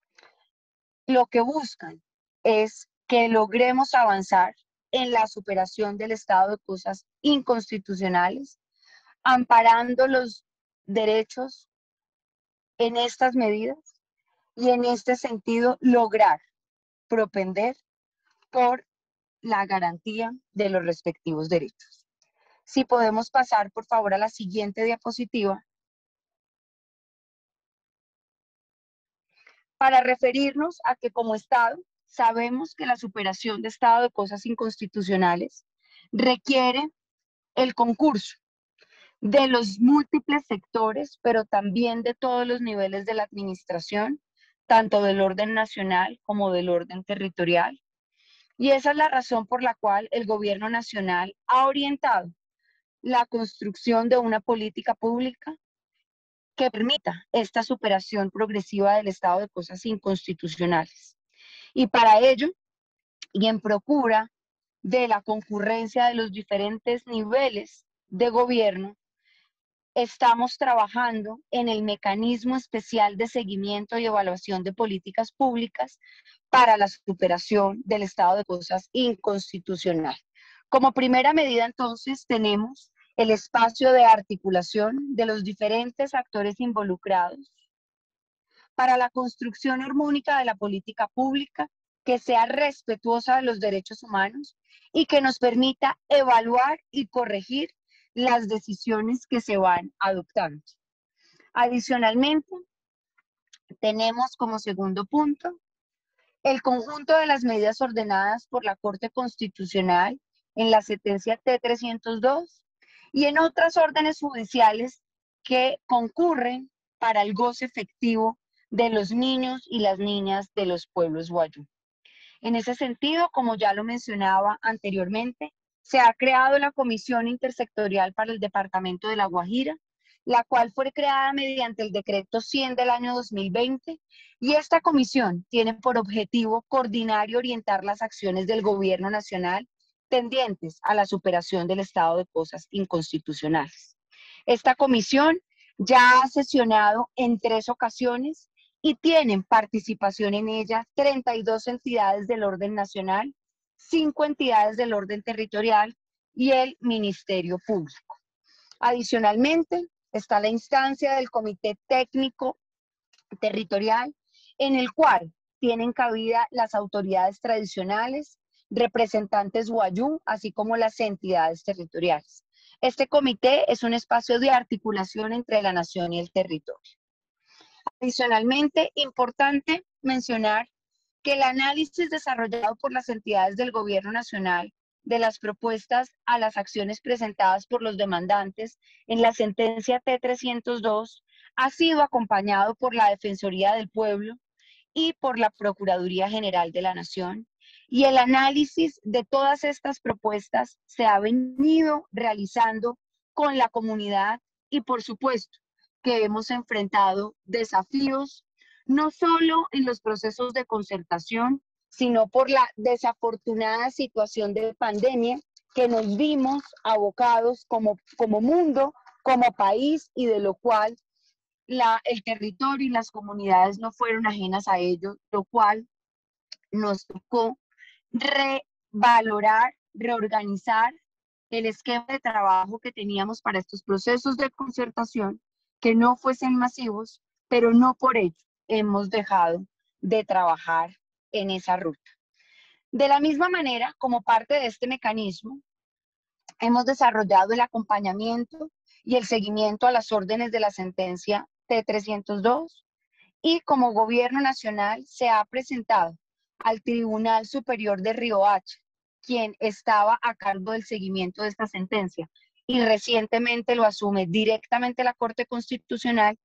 lo que buscan es que logremos avanzar en la superación del estado de cosas inconstitucionales, amparando los derechos en estas medidas y en este sentido lograr propender por la garantía de los respectivos derechos. Si podemos pasar, por favor, a la siguiente diapositiva. Para referirnos a que como Estado sabemos que la superación de estado de cosas inconstitucionales requiere el concurso de los múltiples sectores, pero también de todos los niveles de la administración, tanto del orden nacional como del orden territorial. Y esa es la razón por la cual el gobierno nacional ha orientado la construcción de una política pública que permita esta superación progresiva del estado de cosas inconstitucionales. Y para ello, y en procura de la concurrencia de los diferentes niveles de gobierno, estamos trabajando en el mecanismo especial de seguimiento y evaluación de políticas públicas para la superación del estado de cosas inconstitucional. Como primera medida, entonces, tenemos el espacio de articulación de los diferentes actores involucrados para la construcción armónica de la política pública que sea respetuosa de los derechos humanos y que nos permita evaluar y corregir las decisiones que se van adoptando. Adicionalmente, tenemos como segundo punto el conjunto de las medidas ordenadas por la Corte Constitucional en la sentencia T302 y en otras órdenes judiciales que concurren para el goce efectivo de los niños y las niñas de los pueblos wayú. En ese sentido, como ya lo mencionaba anteriormente, se ha creado la Comisión Intersectorial para el Departamento de La Guajira, la cual fue creada mediante el Decreto 100 del año 2020, y esta comisión tiene por objetivo coordinar y orientar las acciones del Gobierno Nacional tendientes a la superación del estado de cosas inconstitucionales. Esta comisión ya ha sesionado en 3 ocasiones y tienen participación en ella 32 entidades del orden nacional, 5 entidades del orden territorial y el Ministerio Público. Adicionalmente, está la instancia del Comité Técnico Territorial, en el cual tienen cabida las autoridades tradicionales, representantes wayú, así como las entidades territoriales. Este comité es un espacio de articulación entre la nación y el territorio. Adicionalmente, importante mencionar que el análisis desarrollado por las entidades del Gobierno Nacional de las propuestas a las acciones presentadas por los demandantes en la sentencia T-302 ha sido acompañado por la Defensoría del Pueblo y por la Procuraduría General de la Nación, y el análisis de todas estas propuestas se ha venido realizando con la comunidad y, por supuesto, que hemos enfrentado desafíos no solo en los procesos de concertación, sino por la desafortunada situación de pandemia que nos vimos abocados como mundo, como país, y de lo cual el territorio y las comunidades no fueron ajenas a ello, lo cual nos tocó revalorar, reorganizar el esquema de trabajo que teníamos para estos procesos de concertación, que no fuesen masivos, pero no por ello hemos dejado de trabajar en esa ruta. De la misma manera, como parte de este mecanismo, hemos desarrollado el acompañamiento y el seguimiento a las órdenes de la sentencia T-302, y como Gobierno Nacional se ha presentado al Tribunal Superior de Riohacha, quien estaba a cargo del seguimiento de esta sentencia, y recientemente lo asume directamente la Corte Constitucional,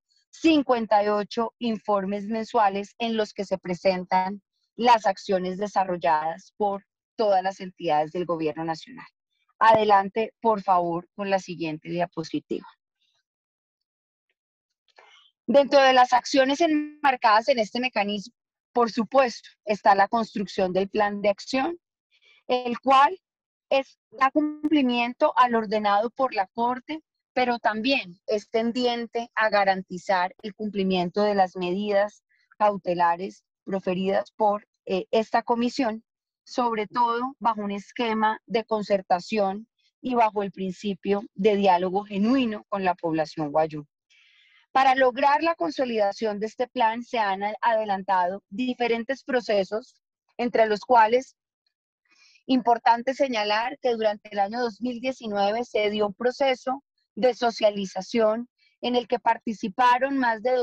58 informes mensuales en los que se presentan las acciones desarrolladas por todas las entidades del Gobierno Nacional. Adelante, por favor, con la siguiente diapositiva. Dentro de las acciones enmarcadas en este mecanismo, por supuesto, está la construcción del plan de acción, el cual da cumplimiento al ordenado por la Corte, pero también es tendiente a garantizar el cumplimiento de las medidas cautelares proferidas por esta comisión, sobre todo bajo un esquema de concertación y bajo el principio de diálogo genuino con la población wayú. Para lograr la consolidación de este plan se han adelantado diferentes procesos, entre los cuales importante señalar que durante el año 2019 se dio un proceso de socialización en el que participaron más de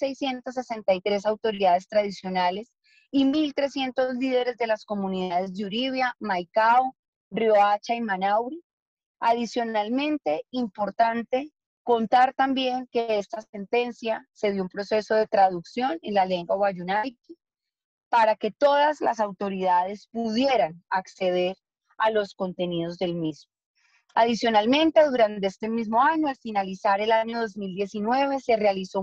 2.663 autoridades tradicionales y 1.300 líderes de las comunidades de Uribia, Maicao, Riohacha y Manauri. Adicionalmente, importante contar también que esta sentencia se dio un proceso de traducción en la lengua wayunaiki para que todas las autoridades pudieran acceder a los contenidos del mismo. Adicionalmente, durante este mismo año, al finalizar el año 2019, se realizó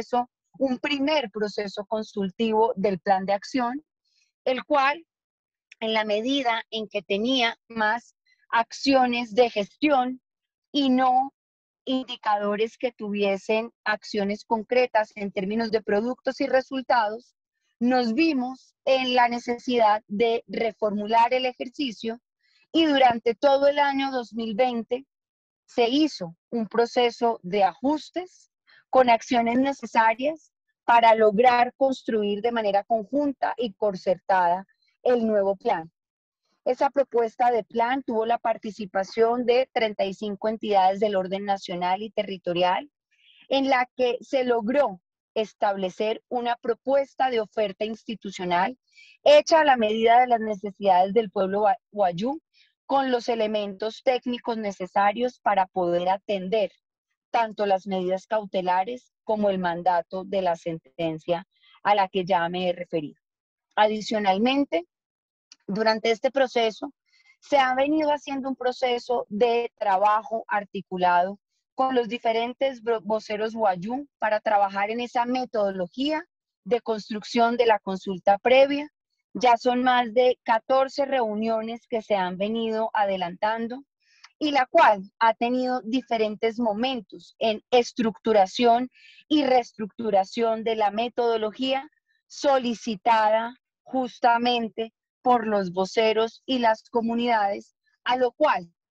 un primer proceso consultivo del plan de acción, el cual, en la medida en que tenía más acciones de gestión y no indicadores que tuviesen acciones concretas en términos de productos y resultados, nos vimos en la necesidad de reformular el ejercicio, y durante todo el año 2020 se hizo un proceso de ajustes con acciones necesarias para lograr construir de manera conjunta y concertada el nuevo plan. Esa propuesta de plan tuvo la participación de 35 entidades del orden nacional y territorial, en la que se logró establecer una propuesta de oferta institucional hecha a la medida de las necesidades del pueblo wayú, con los elementos técnicos necesarios para poder atender tanto las medidas cautelares como el mandato de la sentencia a la que ya me he referido. Adicionalmente, durante este proceso se ha venido haciendo un proceso de trabajo articulado con los diferentes voceros wayú para trabajar en esa metodología de construcción de la consulta previa. Ya son más de 14 reuniones que se han venido adelantando, y la cual ha tenido diferentes momentos en estructuración y reestructuración de la metodología solicitada justamente por los voceros y las comunidades, a lo cual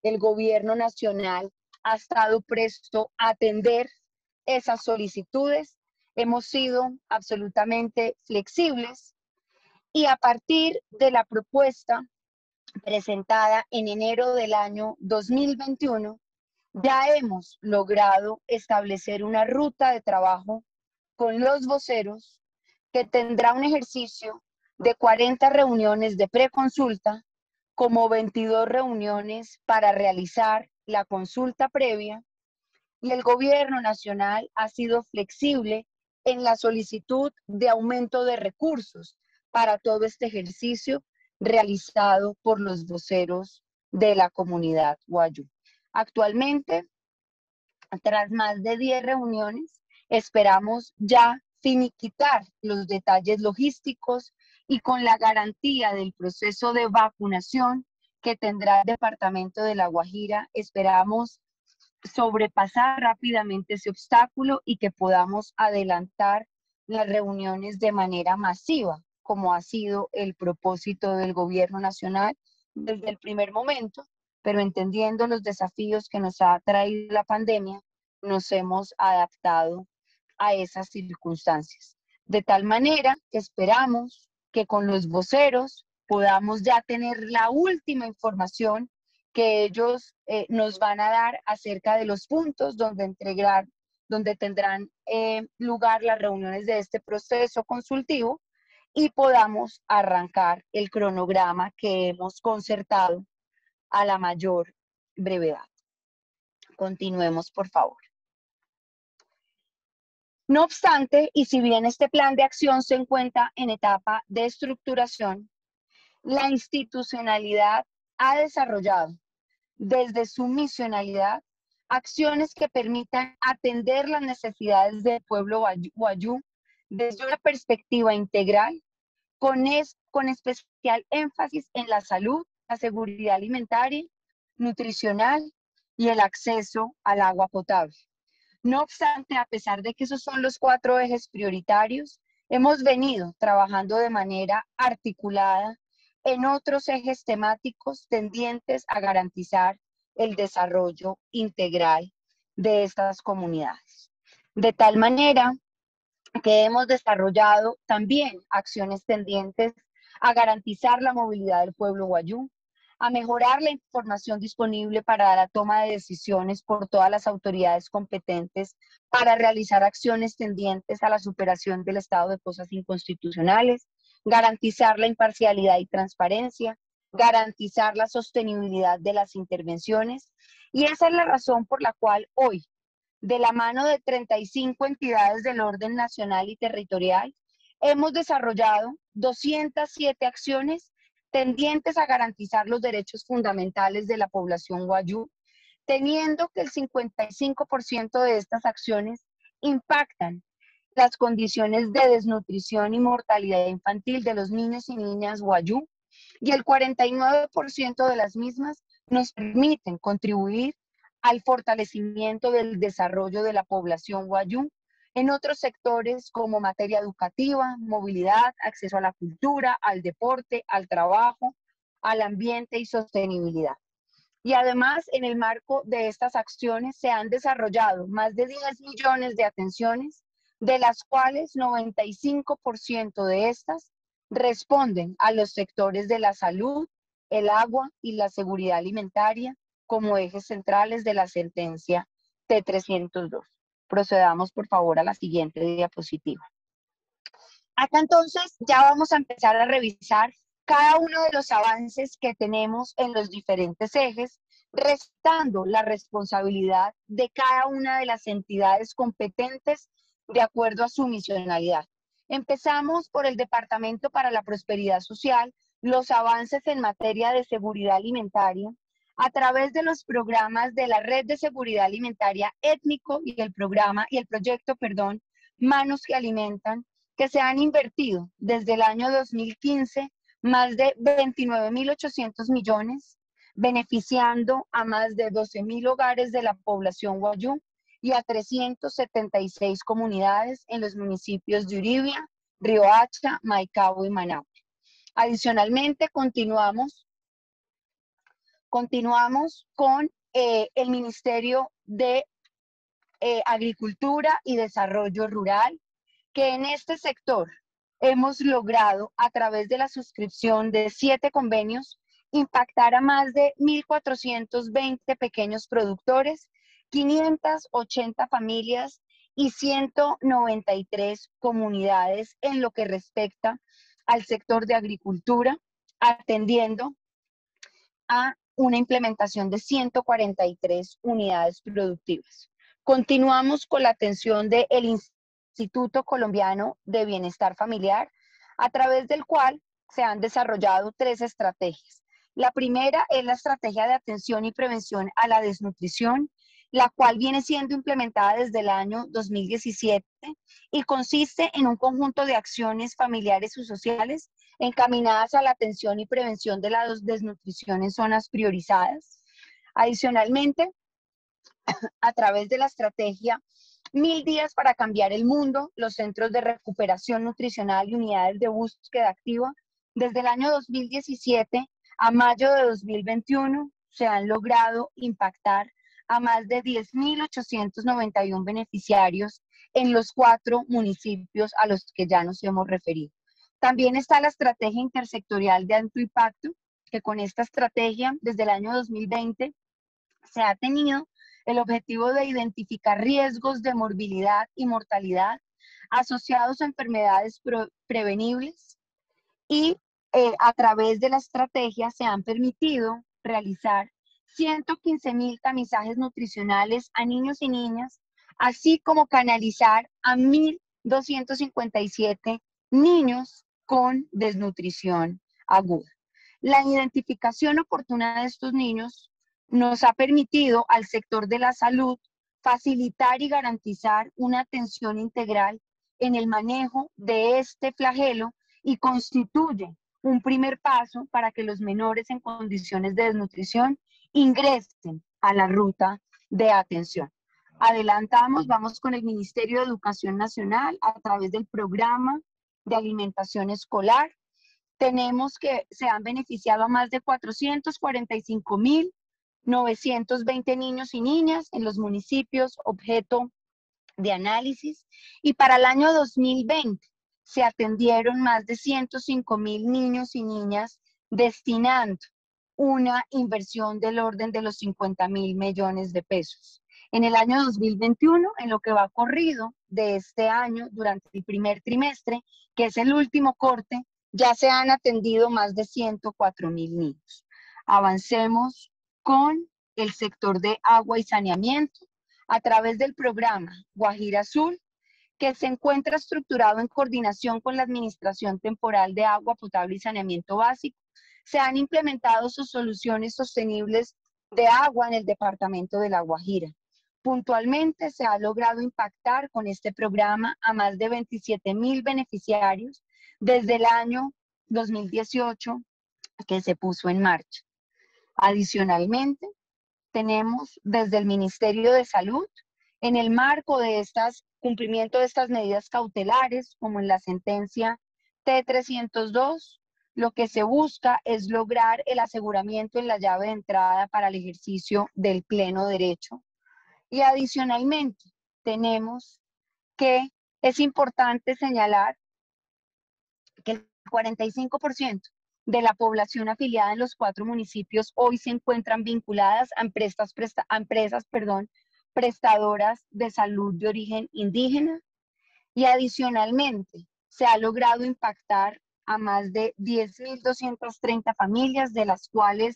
el gobierno nacional ha estado presto a atender esas solicitudes. Hemos sido absolutamente flexibles y a partir de la propuesta presentada en enero del año 2021, ya hemos logrado establecer una ruta de trabajo con los voceros que tendrá un ejercicio de 40 reuniones de preconsulta, como 22 reuniones para realizar la consulta previa, y el gobierno nacional ha sido flexible en la solicitud de aumento de recursos para todo este ejercicio realizado por los voceros de la comunidad wayuu. Actualmente, tras más de 10 reuniones, esperamos ya finiquitar los detalles logísticos y con la garantía del proceso de vacunación que tendrá el departamento de La Guajira, esperamos sobrepasar rápidamente ese obstáculo y que podamos adelantar las reuniones de manera masiva, como ha sido el propósito del gobierno nacional desde el primer momento, pero entendiendo los desafíos que nos ha traído la pandemia, nos hemos adaptado a esas circunstancias. De tal manera que esperamos que con los voceros podamos ya tener la última información que ellos nos van a dar acerca de los puntos donde tendrán lugar las reuniones de este proceso consultivo y podamos arrancar el cronograma que hemos concertado a la mayor brevedad. Continuemos, por favor. No obstante, y si bien este plan de acción se encuentra en etapa de estructuración, la institucionalidad ha desarrollado desde su misionalidad acciones que permitan atender las necesidades del pueblo wayuu desde una perspectiva integral, con especial énfasis en la salud, la seguridad alimentaria, nutricional y el acceso al agua potable. No obstante, a pesar de que esos son los 4 ejes prioritarios, hemos venido trabajando de manera articulada en otros ejes temáticos tendientes a garantizar el desarrollo integral de estas comunidades. De tal manera que hemos desarrollado también acciones tendientes a garantizar la movilidad del pueblo wayuu, a mejorar la información disponible para la toma de decisiones por todas las autoridades competentes, para realizar acciones tendientes a la superación del estado de cosas inconstitucionales, garantizar la imparcialidad y transparencia, garantizar la sostenibilidad de las intervenciones. Y esa es la razón por la cual hoy, de la mano de 35 entidades del orden nacional y territorial, hemos desarrollado 207 acciones tendientes a garantizar los derechos fundamentales de la población wayuu, teniendo que el 55% de estas acciones impactan las condiciones de desnutrición y mortalidad infantil de los niños y niñas wayuu, y el 49% de las mismas nos permiten contribuir al fortalecimiento del desarrollo de la población wayuu en otros sectores como materia educativa, movilidad, acceso a la cultura, al deporte, al trabajo, al ambiente y sostenibilidad. Y además, en el marco de estas acciones se han desarrollado más de 10 millones de atenciones, de las cuales 95% de estas responden a los sectores de la salud, el agua y la seguridad alimentaria como ejes centrales de la sentencia T302. Procedamos, por favor, a la siguiente diapositiva. Acá entonces ya vamos a empezar a revisar cada uno de los avances que tenemos en los diferentes ejes, restando la responsabilidad de cada una de las entidades competentes de acuerdo a su misionalidad. Empezamos por el Departamento para la Prosperidad Social, los avances en materia de seguridad alimentaria, a través de los programas de la Red de Seguridad Alimentaria Étnico y el proyecto, Manos que Alimentan, que se han invertido desde el año 2015 más de 29.800 millones, beneficiando a más de 12.000 hogares de la población wayuu y a 376 comunidades en los municipios de Uribia, Riohacha, Maicabo y Managua. Adicionalmente, continuamos Continuamos con el Ministerio de Agricultura y Desarrollo Rural, que en este sector hemos logrado, a través de la suscripción de 7 convenios, impactar a más de 1.420 pequeños productores, 580 familias y 193 comunidades en lo que respecta al sector de agricultura, atendiendo a una implementación de 143 unidades productivas. Continuamos con la atención del Instituto Colombiano de Bienestar Familiar, a través del cual se han desarrollado 3 estrategias. La primera es la estrategia de atención y prevención a la desnutrición, la cual viene siendo implementada desde el año 2017 y consiste en un conjunto de acciones familiares y sociales encaminadas a la atención y prevención de la desnutrición en zonas priorizadas. Adicionalmente, a través de la estrategia 1000 días para cambiar el mundo, los centros de recuperación nutricional y unidades de búsqueda activa, desde el año 2017 a mayo de 2021 se han logrado impactar a más de 10.891 beneficiarios en los 4 municipios a los que ya nos hemos referido. También está la estrategia intersectorial de alto impacto, que con esta estrategia desde el año 2020 se ha tenido el objetivo de identificar riesgos de morbilidad y mortalidad asociados a enfermedades prevenibles y a través de la estrategia se han permitido realizar 115.000 tamizajes nutricionales a niños y niñas, así como canalizar a 1.257 niños con desnutrición aguda. La identificación oportuna de estos niños nos ha permitido al sector de la salud facilitar y garantizar una atención integral en el manejo de este flagelo y constituye un primer paso para que los menores en condiciones de desnutrición ingresen a la ruta de atención. Adelantamos, vamos con el Ministerio de Educación Nacional a través del programa de alimentación escolar. Tenemos que se han beneficiado a más de 445.920 niños y niñas en los municipios objeto de análisis, y para el año 2020 se atendieron más de 105.000 niños y niñas, destinando una inversión del orden de los 50.000 millones de pesos. En el año 2021, en lo que va corrido de este año, durante el primer trimestre, que es el último corte, ya se han atendido más de 104.000 niños. Avancemos con el sector de agua y saneamiento a través del programa Guajira Azul, que se encuentra estructurado en coordinación con la Administración Temporal de Agua Potable y Saneamiento Básico. Se han implementado sus soluciones sostenibles de agua en el departamento de La Guajira. Puntualmente se ha logrado impactar con este programa a más de 27.000 beneficiarios desde el año 2018 que se puso en marcha. Adicionalmente, tenemos desde el Ministerio de Salud, en el marco de cumplimiento de estas medidas cautelares, como en la sentencia T302, lo que se busca es lograr el aseguramiento en la llave de entrada para el ejercicio del pleno derecho. Y adicionalmente, tenemos que es importante señalar que el 45% de la población afiliada en los 4 municipios hoy se encuentran vinculadas a empresas prestadoras de salud de origen indígena, y adicionalmente se ha logrado impactar a más de 10.230 familias, de las cuales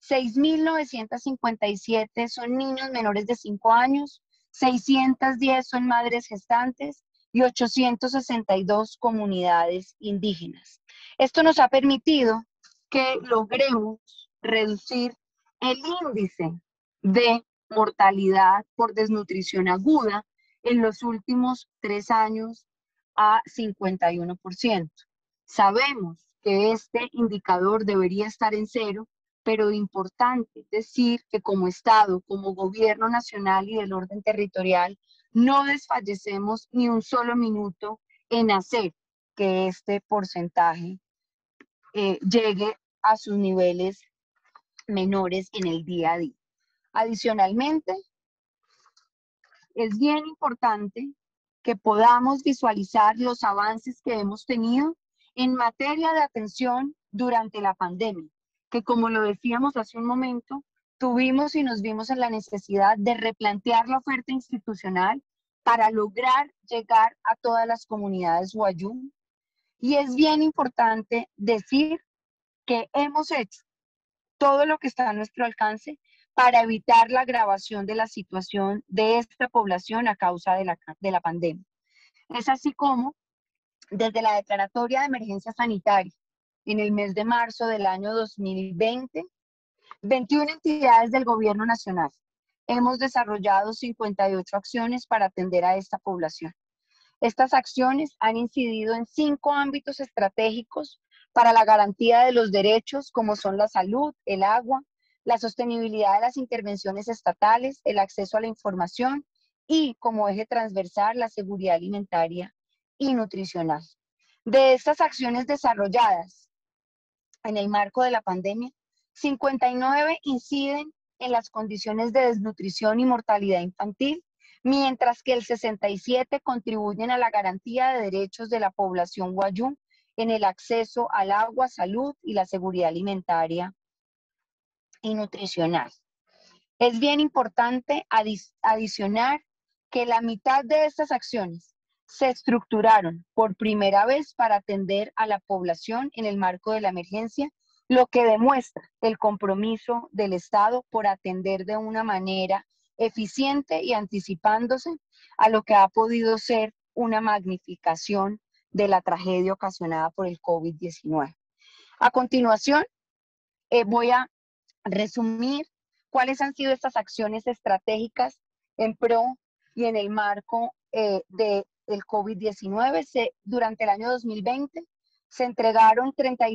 6.957 son niños menores de 5 años, 610 son madres gestantes y 862 comunidades indígenas. Esto nos ha permitido que logremos reducir el índice de mortalidad por desnutrición aguda en los últimos 3 años a 51%. Sabemos que este indicador debería estar en 0, pero es importante decir que como Estado, como Gobierno Nacional y del orden territorial, no desfallecemos ni un solo minuto en hacer que este porcentaje llegue a sus niveles menores en el día a día. Adicionalmente, es bien importante que podamos visualizar los avances que hemos tenido en materia de atención durante la pandemia, que como lo decíamos hace un momento, tuvimos y nos vimos en la necesidad de replantear la oferta institucional para lograr llegar a todas las comunidades wayuu. Y es bien importante decir que hemos hecho todo lo que está a nuestro alcance para evitar la agravación de la situación de esta población a causa de la pandemia. Es así como, desde la declaratoria de emergencia sanitaria, en el mes de marzo del año 2020, 21 entidades del Gobierno Nacional hemos desarrollado 58 acciones para atender a esta población. Estas acciones han incidido en 5 ámbitos estratégicos para la garantía de los derechos, como son la salud, el agua, la sostenibilidad de las intervenciones estatales, el acceso a la información y, como eje transversal, la seguridad alimentaria y nutricional. De estas acciones desarrolladas en el marco de la pandemia, 59 inciden en las condiciones de desnutrición y mortalidad infantil, mientras que el 67 contribuyen a la garantía de derechos de la población wayuu en el acceso al agua, salud y la seguridad alimentaria y nutricional. Es bien importante adicionar que la mitad de estas acciones se estructuraron por primera vez para atender a la población en el marco de la emergencia, lo que demuestra el compromiso del Estado por atender de una manera eficiente y anticipándose a lo que ha podido ser una magnificación de la tragedia ocasionada por el COVID-19. A continuación, voy a resumir cuáles han sido estas acciones estratégicas en pro y en el marco del COVID-19. Durante el año 2020 se entregaron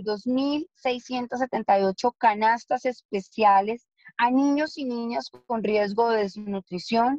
32.678 canastas especiales a niños y niñas con riesgo de desnutrición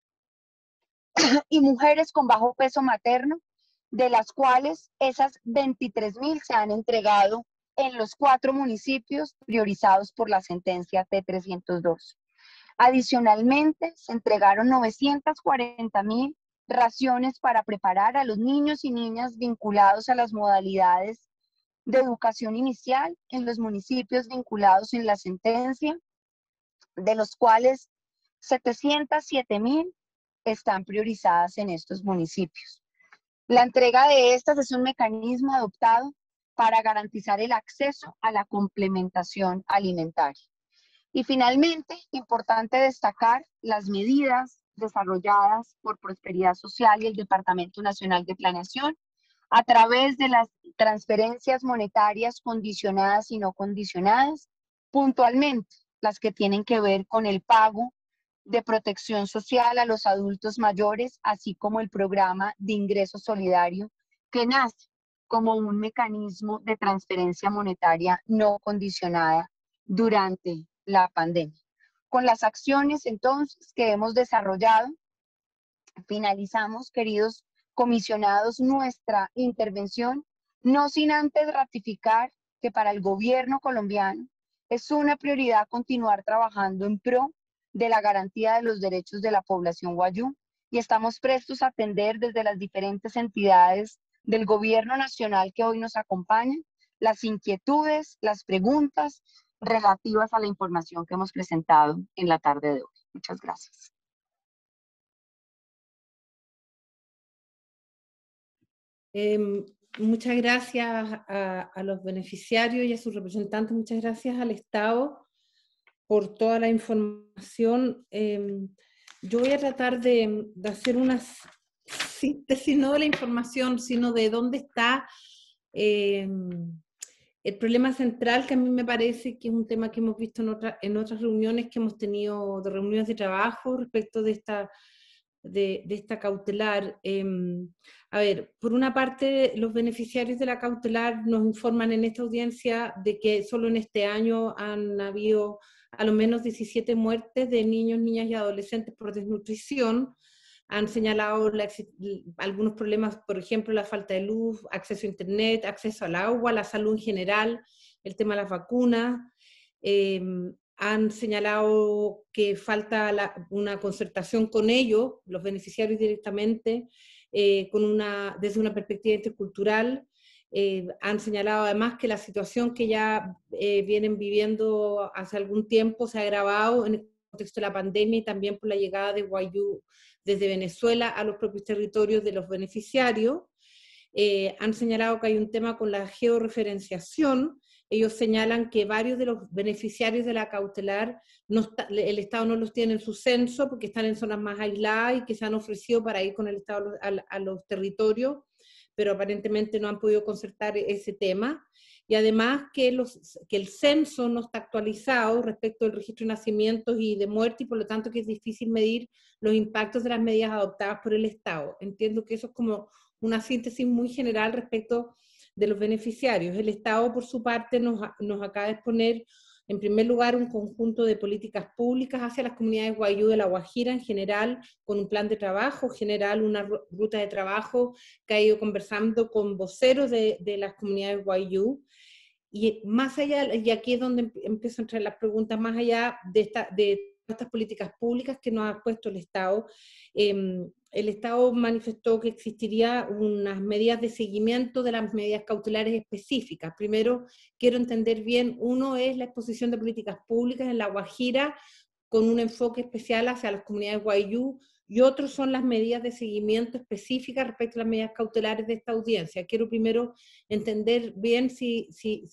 y mujeres con bajo peso materno, de las cuales esas 23.000 se han entregado en los 4 municipios priorizados por la sentencia T-302. Adicionalmente, se entregaron 940.000 raciones para preparar a los niños y niñas vinculados a las modalidades de educación inicial en los municipios vinculados en la sentencia, de los cuales 707.000 están priorizadas en estos municipios. La entrega de estas es un mecanismo adoptado para garantizar el acceso a la complementación alimentaria. Y finalmente, importante destacar las medidas desarrolladas por Prosperidad Social y el Departamento Nacional de Planeación a través de las transferencias monetarias condicionadas y no condicionadas, puntualmente las que tienen que ver con el pago de protección social a los adultos mayores, así como el programa de ingreso solidario que nace como un mecanismo de transferencia monetaria no condicionada durante la pandemia. Con las acciones entonces que hemos desarrollado, finalizamos, queridos comisionados, nuestra intervención, no sin antes ratificar que para el gobierno colombiano es una prioridad continuar trabajando en pro de la garantía de los derechos de la población wayuu y estamos prestos a atender desde las diferentes entidades del gobierno nacional que hoy nos acompañan las inquietudes, las preguntas relativas a la información que hemos presentado en la tarde de hoy. Muchas gracias. Muchas gracias a los beneficiarios y a sus representantes. Muchas gracias al Estado por toda la información. Yo voy a tratar de hacer una síntesis, no de la información, sino de dónde está el problema central, que a mí me parece que es un tema que hemos visto en otras reuniones que hemos tenido, de reuniones de trabajo respecto de esta cautelar. A ver, por una parte, los beneficiarios de la cautelar nos informan en esta audiencia de que solo en este año han habido a lo menos 17 muertes de niños, niñas y adolescentes por desnutrición. Han señalado algunos problemas, por ejemplo, la falta de luz, acceso a internet, acceso al agua, la salud en general, el tema de las vacunas. Han señalado que falta una concertación con ellos, los beneficiarios directamente, desde una perspectiva intercultural. Han señalado además que la situación que ya vienen viviendo hace algún tiempo se ha agravado en el contexto de la pandemia y también por la llegada de Wayuu desde Venezuela a los propios territorios de los beneficiarios. Han señalado que hay un tema con la georreferenciación. Ellos señalan que varios de los beneficiarios de la cautelar, el Estado no los tiene en su censo porque están en zonas más aisladas y que se han ofrecido para ir con el Estado a los territorios, pero aparentemente no han podido concertar ese tema. Y además que el censo no está actualizado respecto del registro de nacimientos y de muerte, y por lo tanto que es difícil medir los impactos de las medidas adoptadas por el Estado. Entiendo que eso es como una síntesis muy general respecto de los beneficiarios. El Estado, por su parte, nos acaba de exponer, en primer lugar, un conjunto de políticas públicas hacia las comunidades Wayuu de La Guajira en general, con un plan de trabajo general, una ruta de trabajo que ha ido conversando con voceros de las comunidades Wayuu. Y más allá, y aquí es donde empiezo a entrar las preguntas, más allá de estas políticas públicas que nos ha puesto el Estado, el Estado manifestó que existiría unas medidas de seguimiento de las medidas cautelares específicas. Primero, quiero entender bien, uno es la exposición de políticas públicas en La Guajira con un enfoque especial hacia las comunidades Wayuu, y otros son las medidas de seguimiento específicas respecto a las medidas cautelares de esta audiencia. Quiero primero entender bien si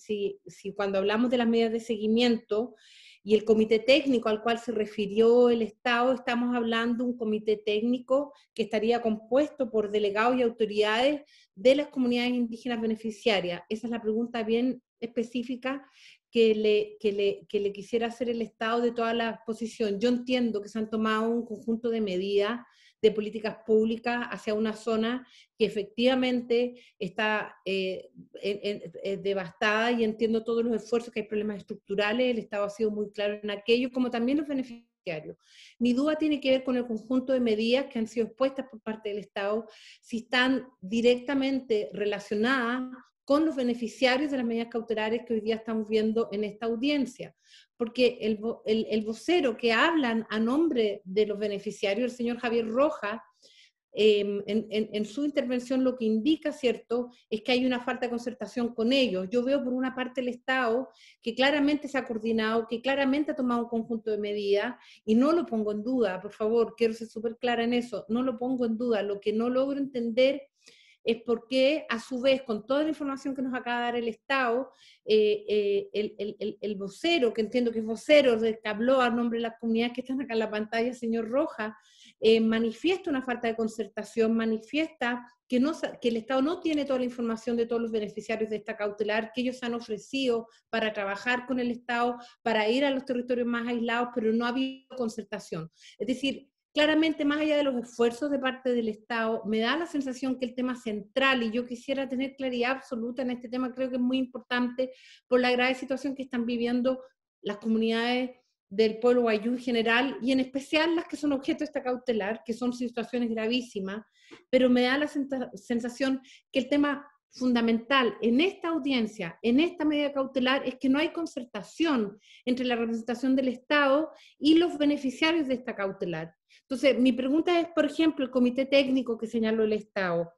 cuando hablamos de las medidas de seguimiento y el comité técnico al cual se refirió el Estado, estamos hablando de un comité técnico que estaría compuesto por delegados y autoridades de las comunidades indígenas beneficiarias. Esa es la pregunta bien específica que le quisiera hacer el Estado de toda la exposición. Yo entiendo que se han tomado un conjunto de medidas de políticas públicas hacia una zona que efectivamente está devastada, y entiendo todos los esfuerzos, que hay problemas estructurales, el Estado ha sido muy claro en aquello, como también los beneficiarios. Mi duda tiene que ver con el conjunto de medidas que han sido expuestas por parte del Estado, si están directamente relacionadas con los beneficiarios de las medidas cautelares que hoy día estamos viendo en esta audiencia. Porque el vocero que hablan a nombre de los beneficiarios, el señor Javier Rojas, en su intervención lo que indica, ¿cierto?, es que hay una falta de concertación con ellos. Yo veo por una parte el Estado que claramente se ha coordinado, que claramente ha tomado un conjunto de medidas, y no lo pongo en duda, por favor, quiero ser súper clara en eso, no lo pongo en duda. Lo que no logro entender es por qué, a su vez, con toda la información que nos acaba de dar el Estado, el vocero, que entiendo que es vocero, que habló a nombre de las comunidades que están acá en la pantalla, señor Rojas, manifiesta una falta de concertación, manifiesta que el Estado no tiene toda la información de todos los beneficiarios de esta cautelar, que ellos se han ofrecido para trabajar con el Estado, para ir a los territorios más aislados, pero no ha habido concertación. Es decir, claramente, más allá de los esfuerzos de parte del Estado, me da la sensación que el tema central, y yo quisiera tener claridad absoluta en este tema, creo que es muy importante por la grave situación que están viviendo las comunidades del pueblo Wayuu en general, y en especial las que son objeto de esta cautelar, que son situaciones gravísimas, pero me da la sensación que el tema fundamental en esta audiencia, en esta medida cautelar, es que no hay concertación entre la representación del Estado y los beneficiarios de esta cautelar. Entonces, mi pregunta es, por ejemplo, el comité técnico que señaló el Estado,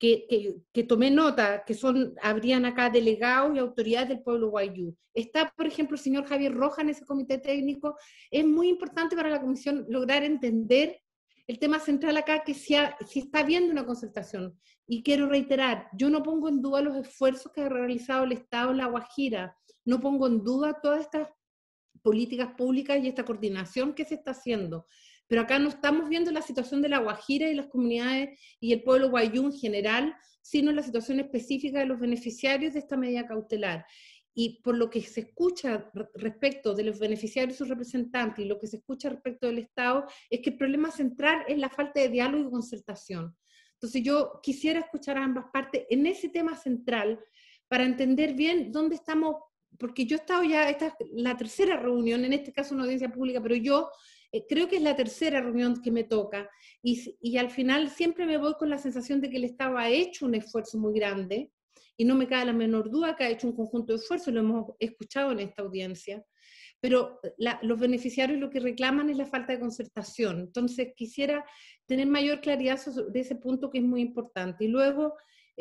que tomé nota, que habrían acá delegados y autoridades del pueblo Wayuu. Está, por ejemplo, el señor Javier Rojas en ese comité técnico. Es muy importante para la Comisión lograr entender el tema central acá, que si está habiendo una concertación. Y quiero reiterar, yo no pongo en duda los esfuerzos que ha realizado el Estado en La Guajira, no pongo en duda todas estas políticas públicas y esta coordinación que se está haciendo. Pero acá no estamos viendo la situación de La Guajira y las comunidades y el pueblo Wayuu en general, sino la situación específica de los beneficiarios de esta medida cautelar. Y por lo que se escucha respecto de los beneficiarios y sus representantes, y lo que se escucha respecto del Estado, es que el problema central es la falta de diálogo y concertación. Entonces yo quisiera escuchar a ambas partes en ese tema central para entender bien dónde estamos, porque yo he estado ya, esta es la tercera reunión, en este caso una audiencia pública, pero yo creo que es la tercera reunión que me toca, y al final siempre me voy con la sensación de que el Estado ha hecho un esfuerzo muy grande, y no me cabe la menor duda que ha hecho un conjunto de esfuerzos, lo hemos escuchado en esta audiencia, pero los beneficiarios lo que reclaman es la falta de concertación. Entonces, quisiera tener mayor claridad sobre ese punto que es muy importante. Y luego,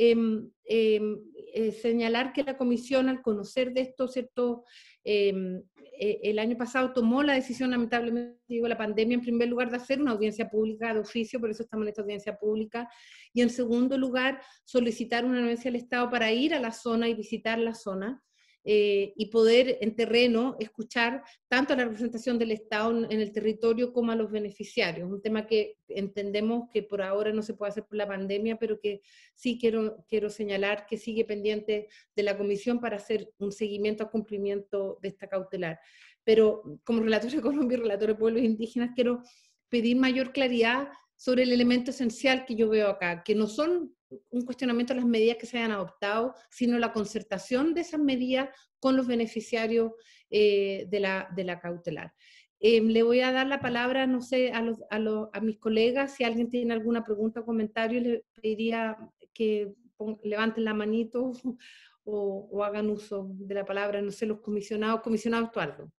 señalar que la comisión, al conocer de esto, ¿cierto? El año pasado tomó la decisión, lamentablemente, digo, la pandemia, en primer lugar, de hacer una audiencia pública de oficio, por eso estamos en esta audiencia pública, y en segundo lugar, solicitar una anuencia al Estado para ir a la zona y visitar la zona, y poder en terreno escuchar tanto a la representación del Estado en el territorio como a los beneficiarios. Un tema que entendemos que por ahora no se puede hacer por la pandemia, pero que sí quiero señalar que sigue pendiente de la comisión para hacer un seguimiento al cumplimiento de esta cautelar. Pero como relatora de Colombia y relatora de pueblos indígenas, quiero pedir mayor claridad sobre el elemento esencial que yo veo acá, que no son un cuestionamiento de las medidas que se hayan adoptado, sino la concertación de esas medidas con los beneficiarios de la cautelar. Le voy a dar la palabra, no sé, a mis colegas, si alguien tiene alguna pregunta o comentario, le pediría que levanten la manito o hagan uso de la palabra, no sé, los comisionados Tuardo.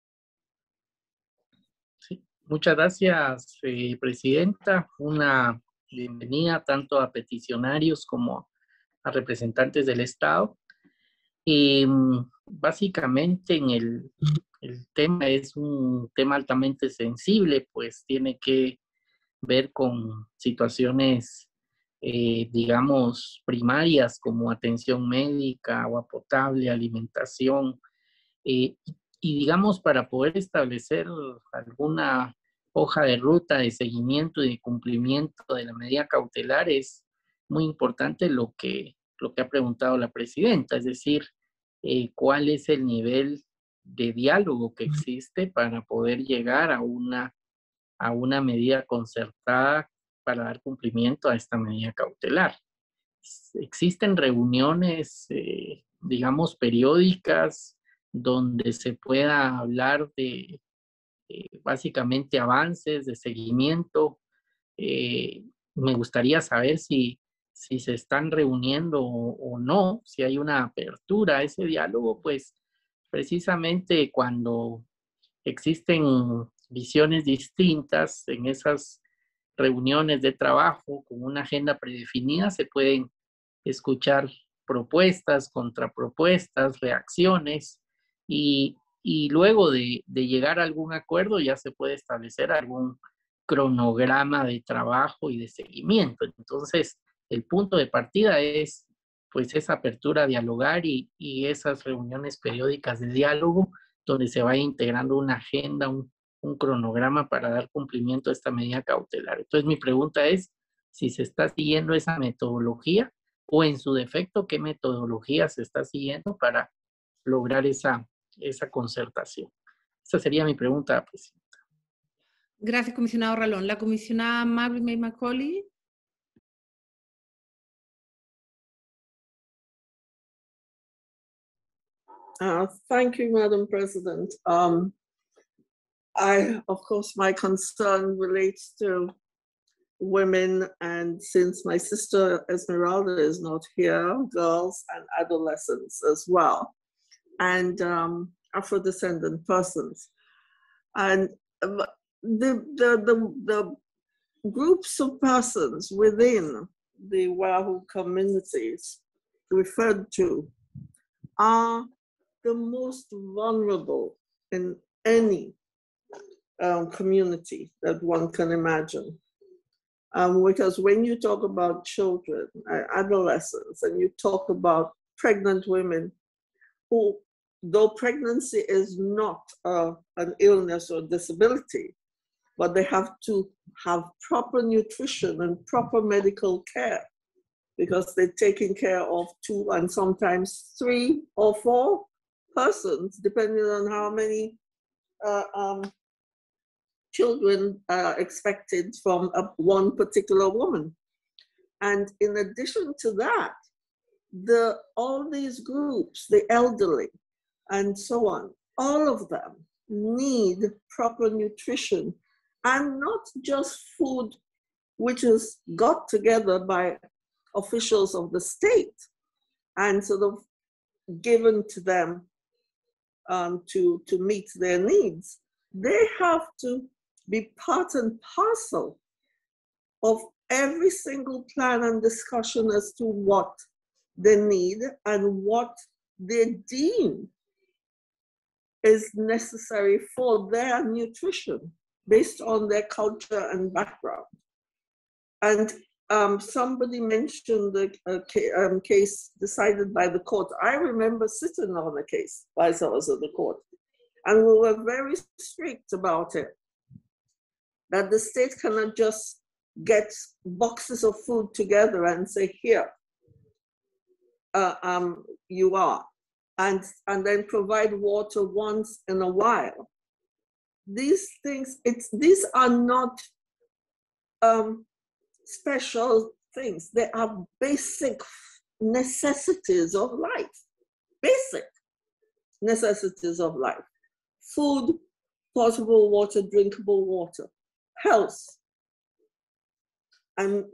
Sí, muchas gracias, Presidenta. Una bienvenida tanto a peticionarios como a representantes del Estado. Básicamente el tema es un tema altamente sensible, pues tiene que ver con situaciones, digamos, primarias como atención médica, agua potable, alimentación, y digamos, para poder establecer alguna hoja de ruta de seguimiento y de cumplimiento de la medida cautelar es muy importante lo que ha preguntado la presidenta, es decir, cuál es el nivel de diálogo que existe para poder llegar a una medida concertada para dar cumplimiento a esta medida cautelar. Existen reuniones, digamos, periódicas, donde se pueda hablar de básicamente avances, de seguimiento. Me gustaría saber si se están reuniendo o no, si hay una apertura a ese diálogo, pues precisamente cuando existen visiones distintas en esas reuniones de trabajo con una agenda predefinida, se pueden escuchar propuestas, contrapropuestas, reacciones, y luego de llegar a algún acuerdo ya se puede establecer algún cronograma de trabajo y de seguimiento. Entonces, el punto de partida es pues esa apertura a dialogar y esas reuniones periódicas de diálogo donde se vaya integrando una agenda, un cronograma para dar cumplimiento a esta medida cautelar. Entonces, mi pregunta es si se está siguiendo esa metodología o en su defecto, ¿qué metodología se está siguiendo para lograr esa concertación? Esa sería mi pregunta, Presidenta. Gracias, comisionado Ralón. La comisionada Mabry May Macaulay. Thank you, Madam President. Of course, my concern relates to women, and since my sister Esmeralda is not here, girls and adolescents as well, and Afro-descendant persons. And the groups of persons within the Wahoo communities referred to are the most vulnerable in any community that one can imagine. Because when you talk about children, adolescents, and you talk about pregnant women who, though pregnancy is not an illness or disability, but they have to have proper nutrition and proper medical care because they're taking care of 2 and sometimes 3 or 4 persons, depending on how many children are expected from one particular woman. And in addition to that, all these groups, the elderly and so on, all of them need proper nutrition, and not just food which is got together by officials of the state and sort of given to them to meet their needs. They have to be part and parcel of every single plan and discussion as to what they need and what they deem is necessary for their nutrition based on their culture and background. And somebody mentioned the case decided by the court. I remember sitting on a case while I was at the court, and we were very strict about it, that the state cannot just get boxes of food together and say, here, you are, and then provide water once in a while. These things, these are not special things. They are basic necessities of life. Basic necessities of life. Food, potable water, drinkable water, health, and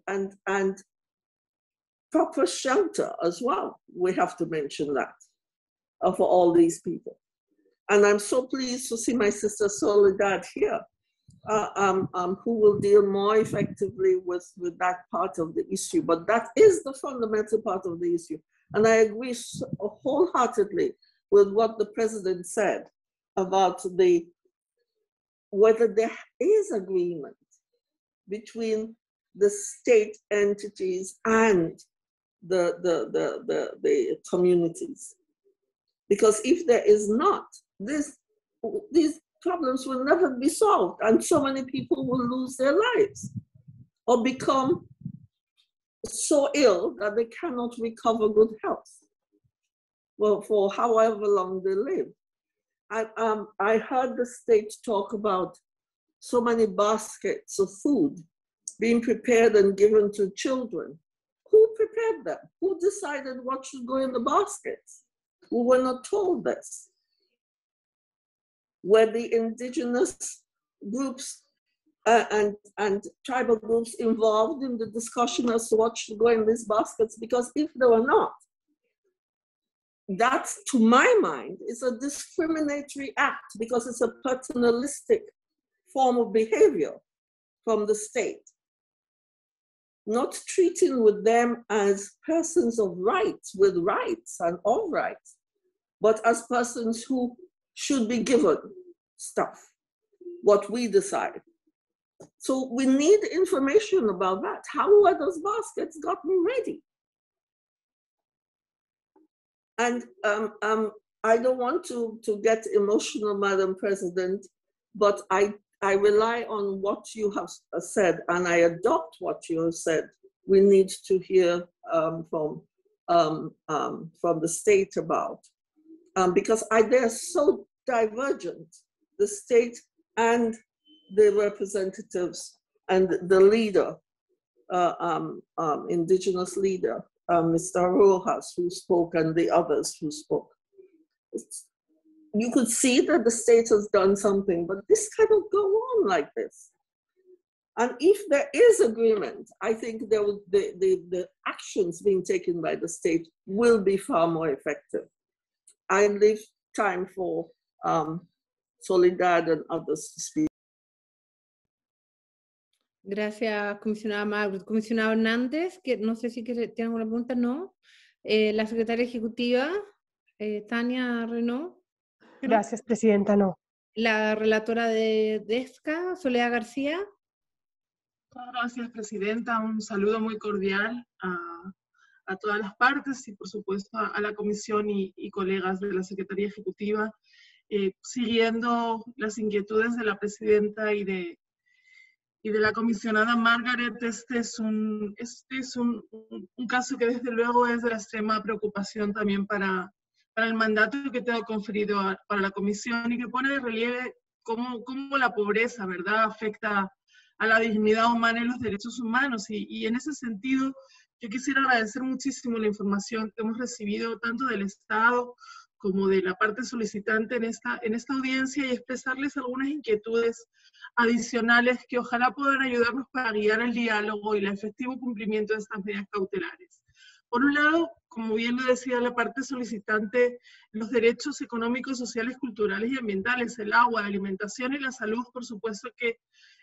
proper shelter as well. We have to mention that for all these people. And I'm so pleased to see my sister Soledad here, who will deal more effectively with that part of the issue. But that is the fundamental part of the issue. And I agree wholeheartedly with what the president said about whether there is agreement between the state entities and the communities. Because if there is not, these problems will never be solved, and so many people will lose their lives or become so ill that they cannot recover good health, well, for however long they live. I heard the state talk about so many baskets of food being prepared and given to children. Who prepared them? Who decided what should go in the baskets? We were not told this. Were the indigenous groups and tribal groups involved in the discussion as to what should go in these baskets? Because if they were not, that, to my mind, is a discriminatory act because it's a paternalistic form of behavior from the state. Not treating with them as persons of rights, with rights and all rights, but as persons who should be given stuff, what we decide. So we need information about that. How were those baskets gotten ready? And I don't want to get emotional, Madam President, but I rely on what you have said, and I adopt what you have said. We need to hear from the state about, because they're so divergent, the state and the representatives and the leader, indigenous leader, Mr. Rojas, who spoke, and the others who spoke. You could see that the state has done something, but this cannot go on like this. And if there is agreement, I think the actions being taken by the state will be far more effective. I leave time for Soledad and others to speak. Gracias, comisionada Margaret. Comisionado Hernández, que no sé si tiene alguna pregunta, ¿no? La secretaria ejecutiva, Tania Renaud. Gracias, presidenta, no. La relatora de ESCA, Soledad García. Gracias, presidenta. Un saludo muy cordial a todas las partes y, por supuesto, a la comisión y colegas de la Secretaría Ejecutiva, siguiendo las inquietudes de la presidenta y de la comisionada Margaret. Este es un caso que desde luego es de la extrema preocupación también para el mandato que tengo conferido para la comisión, y que pone de relieve cómo la pobreza, ¿verdad?, afecta a la dignidad humana y los derechos humanos. Y en ese sentido, yo quisiera agradecer muchísimo la información que hemos recibido tanto del Estado como de la parte solicitante en esta audiencia, y expresarles algunas inquietudes adicionales que ojalá puedan ayudarnos para guiar el diálogo y el efectivo cumplimiento de estas medidas cautelares. Por un lado, como bien lo decía la parte solicitante, los derechos económicos, sociales, culturales y ambientales, el agua, la alimentación y la salud, por supuesto que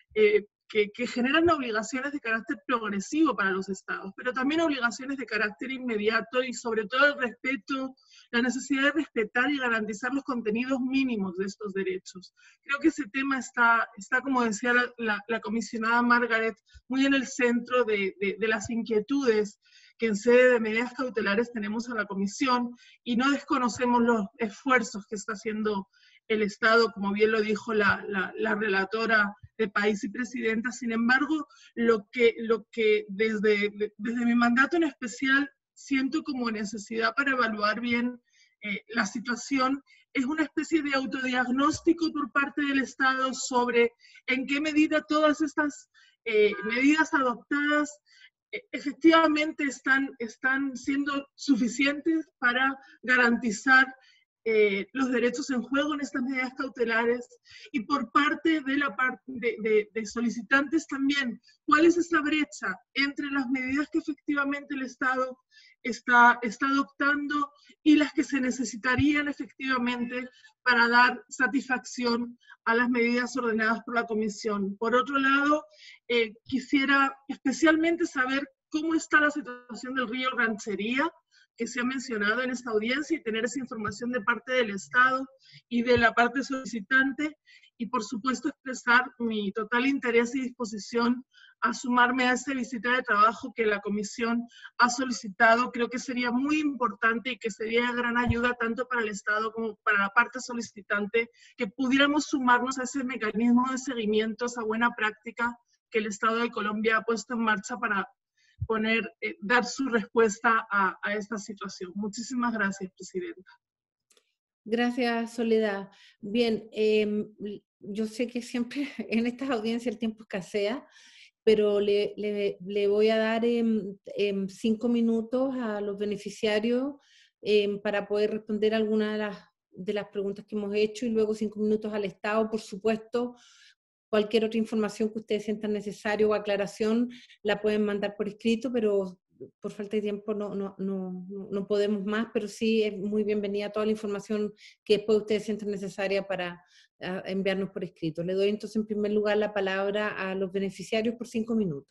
generan obligaciones de carácter progresivo para los estados, pero también obligaciones de carácter inmediato y sobre todo el respeto, la necesidad de respetar y garantizar los contenidos mínimos de estos derechos. Creo que ese tema está como decía la comisionada Margaret, muy en el centro de las inquietudes que en sede de medidas cautelares tenemos a la Comisión, y no desconocemos los esfuerzos que está haciendo el Estado, como bien lo dijo la relatora de País y Presidenta. Sin embargo, lo que desde mi mandato en especial siento como necesidad para evaluar bien la situación es una especie de autodiagnóstico por parte del Estado sobre en qué medida todas estas medidas adoptadas efectivamente están siendo suficientes para garantizar los derechos en juego en estas medidas cautelares, y por parte de solicitantes también, ¿cuál es esa brecha entre las medidas que efectivamente el Estado está adoptando y las que se necesitarían efectivamente para dar satisfacción a las medidas ordenadas por la Comisión? Por otro lado, quisiera especialmente saber cómo está la situación del río Ranchería, que se ha mencionado en esta audiencia, y tener esa información de parte del Estado y de la parte solicitante, y por supuesto expresar mi total interés y disposición a sumarme a esta visita de trabajo que la Comisión ha solicitado. Creo que sería muy importante y que sería de gran ayuda tanto para el Estado como para la parte solicitante, que pudiéramos sumarnos a ese mecanismo de seguimiento, esa buena práctica que el Estado de Colombia ha puesto en marcha para dar su respuesta a esta situación. Muchísimas gracias, Presidenta. Gracias, Soledad. Bien, yo sé que siempre en estas audiencias el tiempo escasea, pero le voy a dar 5 minutos a los beneficiarios para poder responder algunas de las preguntas que hemos hecho, y luego 5 minutos al Estado, por supuesto. Cualquier otra información que ustedes sientan necesario o aclaración la pueden mandar por escrito, pero por falta de tiempo no podemos más, pero sí es muy bienvenida toda la información que después ustedes sientan necesaria para enviarnos por escrito. Le doy entonces en primer lugar la palabra a los beneficiarios por 5 minutos.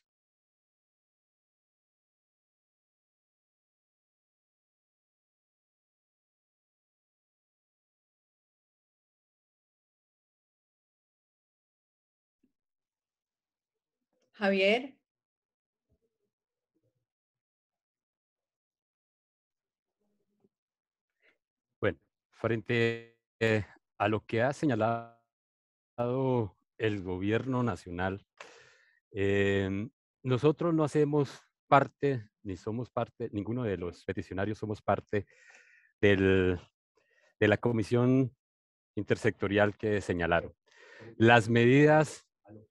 Javier. Bueno, frente a lo que ha señalado el gobierno nacional, nosotros no hacemos parte, ni somos parte, ninguno de los peticionarios somos parte de la comisión intersectorial que señalaron. Las medidas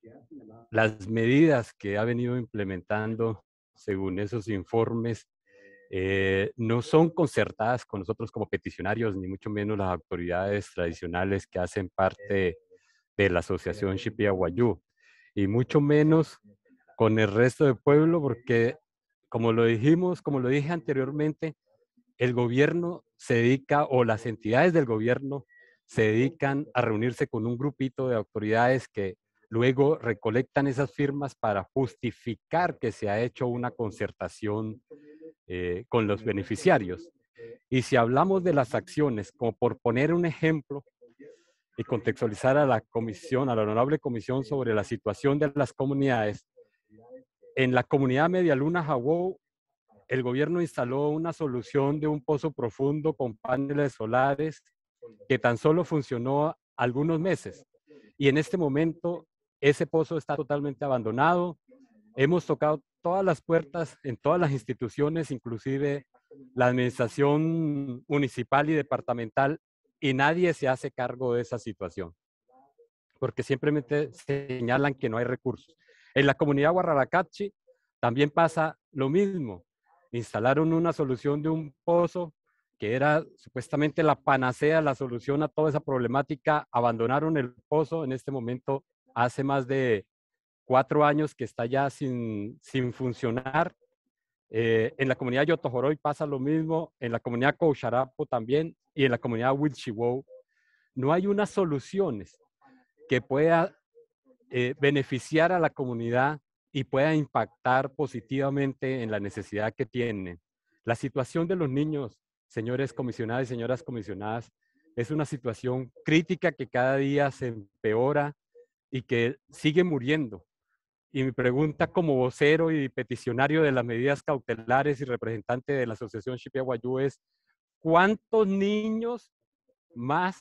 que ha venido implementando según esos informes no son concertadas con nosotros como peticionarios, ni mucho menos las autoridades tradicionales que hacen parte de la asociación Shipiaguayú, y mucho menos con el resto del pueblo, porque como lo dije anteriormente, el gobierno se dedica, o las entidades del gobierno se dedican a reunirse con un grupito de autoridades que luego recolectan esas firmas para justificar que se ha hecho una concertación con los beneficiarios. Y si hablamos de las acciones, como por poner un ejemplo y contextualizar a la comisión, a la honorable comisión, sobre la situación de las comunidades, en la comunidad Media Luna Jabó, el gobierno instaló una solución de un pozo profundo con paneles solares que tan solo funcionó algunos meses. Y en este momento ese pozo está totalmente abandonado. Hemos tocado todas las puertas en todas las instituciones, inclusive la administración municipal y departamental, y nadie se hace cargo de esa situación, porque simplemente señalan que no hay recursos. En la comunidad Guarraracachi también pasa lo mismo. Instalaron una solución de un pozo que era supuestamente la panacea, la solución a toda esa problemática. Abandonaron el pozo. En este momento hace más de 4 años que está ya sin funcionar. En la comunidad Yotojoroy pasa lo mismo, en la comunidad Coucharapo también y en la comunidad Wilchiwou. No hay unas soluciones que pueda beneficiar a la comunidad y pueda impactar positivamente en la necesidad que tienen. La situación de los niños, señores comisionados y señoras comisionadas, es una situación crítica que cada día se empeora y que sigue muriendo. Y mi pregunta como vocero y peticionario de las medidas cautelares y representante de la Asociación Shipiaguayú es, ¿cuántos niños más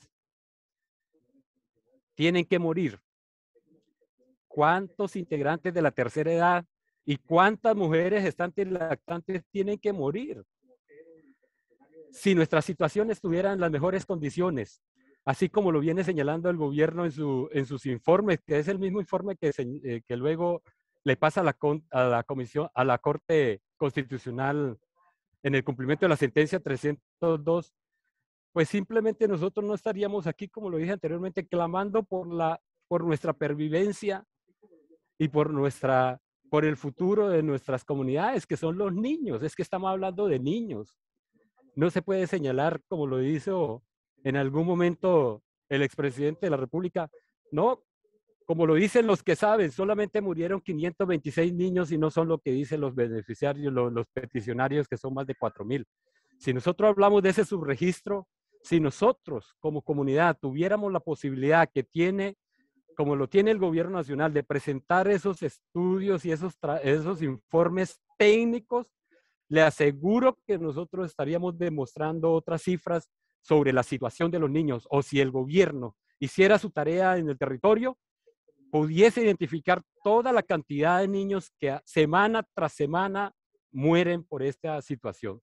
tienen que morir? ¿Cuántos integrantes de la tercera edad y cuántas mujeres gestantes y lactantes tienen que morir? Si nuestra situación estuviera en las mejores condiciones, así como lo viene señalando el gobierno en sus informes, que es el mismo informe que luego le pasa a la Corte Constitucional en el cumplimiento de la sentencia 302, pues simplemente nosotros no estaríamos aquí, como lo dije anteriormente, clamando por nuestra pervivencia y por el futuro de nuestras comunidades, que son los niños. Es que estamos hablando de niños. No se puede señalar, como lo hizo en algún momento el expresidente de la República, no, como lo dicen los que saben, solamente murieron 526 niños y no son lo que dicen los beneficiarios, los peticionarios, que son más de 4,000. Si nosotros hablamos de ese subregistro, si nosotros como comunidad tuviéramos la posibilidad que tiene, como lo tiene el gobierno nacional, de presentar esos estudios y esos informes técnicos, le aseguro que nosotros estaríamos demostrando otras cifras sobre la situación de los niños, o si el gobierno hiciera su tarea en el territorio, pudiese identificar toda la cantidad de niños que semana tras semana mueren por esta situación.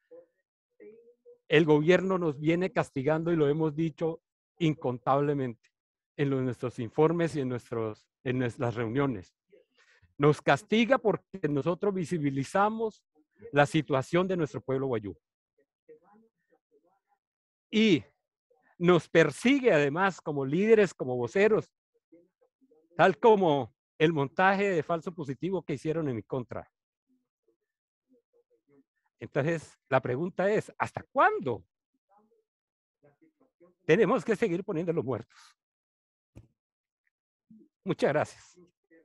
El gobierno nos viene castigando, y lo hemos dicho incontablemente en nuestros informes y en nuestras reuniones. Nos castiga porque nosotros visibilizamos la situación de nuestro pueblo wayú. Y nos persigue además como líderes, como voceros, tal como el montaje de falso positivo que hicieron en mi contra. Entonces, la pregunta es, ¿hasta cuándo tenemos que seguir poniendo los muertos? Muchas gracias.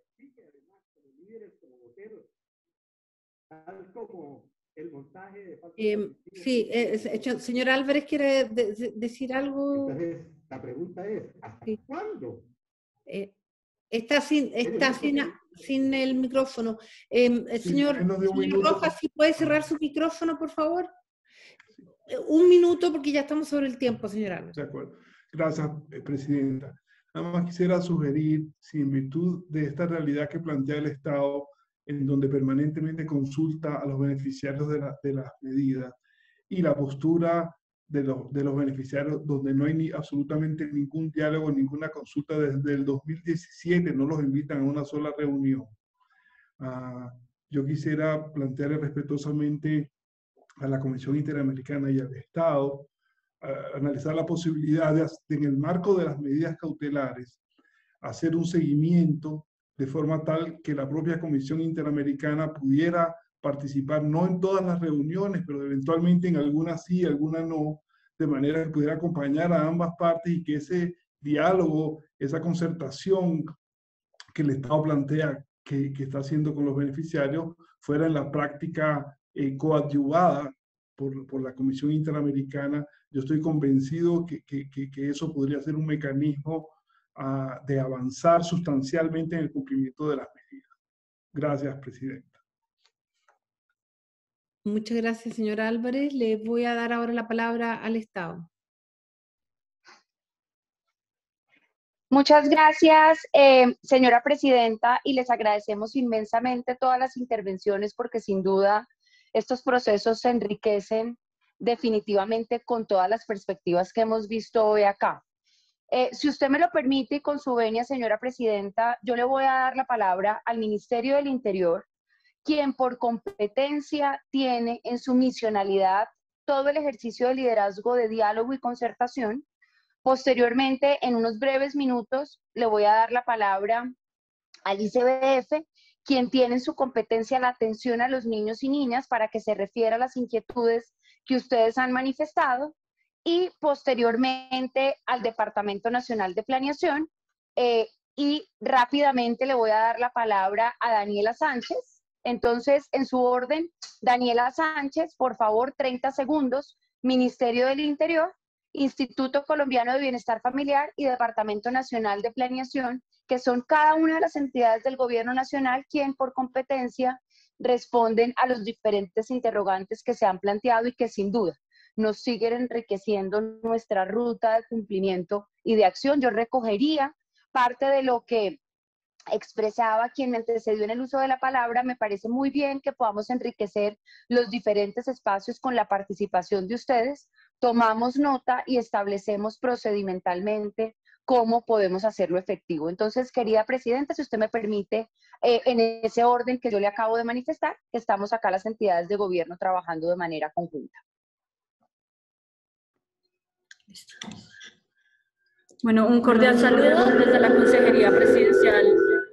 Sí, señor Álvarez, ¿quiere decir algo? Entonces, la pregunta es, ¿hasta cuándo? Está sin el micrófono. Señor Rojas, ¿sí puede cerrar su micrófono, por favor? Un minuto, porque ya estamos sobre el tiempo, señor Álvarez. De acuerdo. Gracias, presidenta. Nada más quisiera sugerir, si en virtud de esta realidad que plantea el Estado, en donde permanentemente consulta a los beneficiarios de las medidas, y la postura de los beneficiarios, donde no hay absolutamente ningún diálogo, ninguna consulta desde el 2017, no los invitan a una sola reunión. Yo quisiera plantearle respetuosamente a la Comisión Interamericana y al Estado, analizar la posibilidad de, en el marco de las medidas cautelares, hacer un seguimiento de forma tal que la propia Comisión Interamericana pudiera participar, no en todas las reuniones, pero eventualmente en algunas sí, algunas no, de manera que pudiera acompañar a ambas partes y que ese diálogo, esa concertación que el Estado plantea que está haciendo con los beneficiarios, fuera en la práctica coadyuvada por la Comisión Interamericana. Yo estoy convencido que eso podría ser un mecanismo de avanzar sustancialmente en el cumplimiento de las medidas. Gracias, presidenta. Muchas gracias, señor Álvarez. Le voy a dar ahora la palabra al Estado. Muchas gracias, señora presidenta, y les agradecemos inmensamente todas las intervenciones, porque sin duda estos procesos se enriquecen definitivamente con todas las perspectivas que hemos visto hoy acá. Si usted me lo permite y con su venia, señora presidenta, yo le voy a dar la palabra al Ministerio del Interior, quien por competencia tiene en su misionalidad todo el ejercicio de liderazgo de diálogo y concertación. Posteriormente, en unos breves minutos, le voy a dar la palabra al ICBF, quien tiene en su competencia la atención a los niños y niñas para que se refiera a las inquietudes que ustedes han manifestado, y posteriormente al Departamento Nacional de Planeación. Y rápidamente le voy a dar la palabra a Daniela Sánchez. Entonces, en su orden, Daniela Sánchez, por favor, 30 segundos, Ministerio del Interior, Instituto Colombiano de Bienestar Familiar y Departamento Nacional de Planeación, que son cada una de las entidades del Gobierno Nacional quien por competencia responden a los diferentes interrogantes que se han planteado y que sin duda nos siguen enriqueciendo nuestra ruta de cumplimiento y de acción. Yo recogería parte de lo que expresaba quien me antecedió en el uso de la palabra. Me parece muy bien que podamos enriquecer los diferentes espacios con la participación de ustedes. Tomamos nota y establecemos procedimentalmente cómo podemos hacerlo efectivo. Entonces, querida Presidenta, si usted me permite, en ese orden que yo le acabo de manifestar, que estamos acá las entidades de gobierno trabajando de manera conjunta. Bueno, un cordial saludo desde la Consejería Presidencial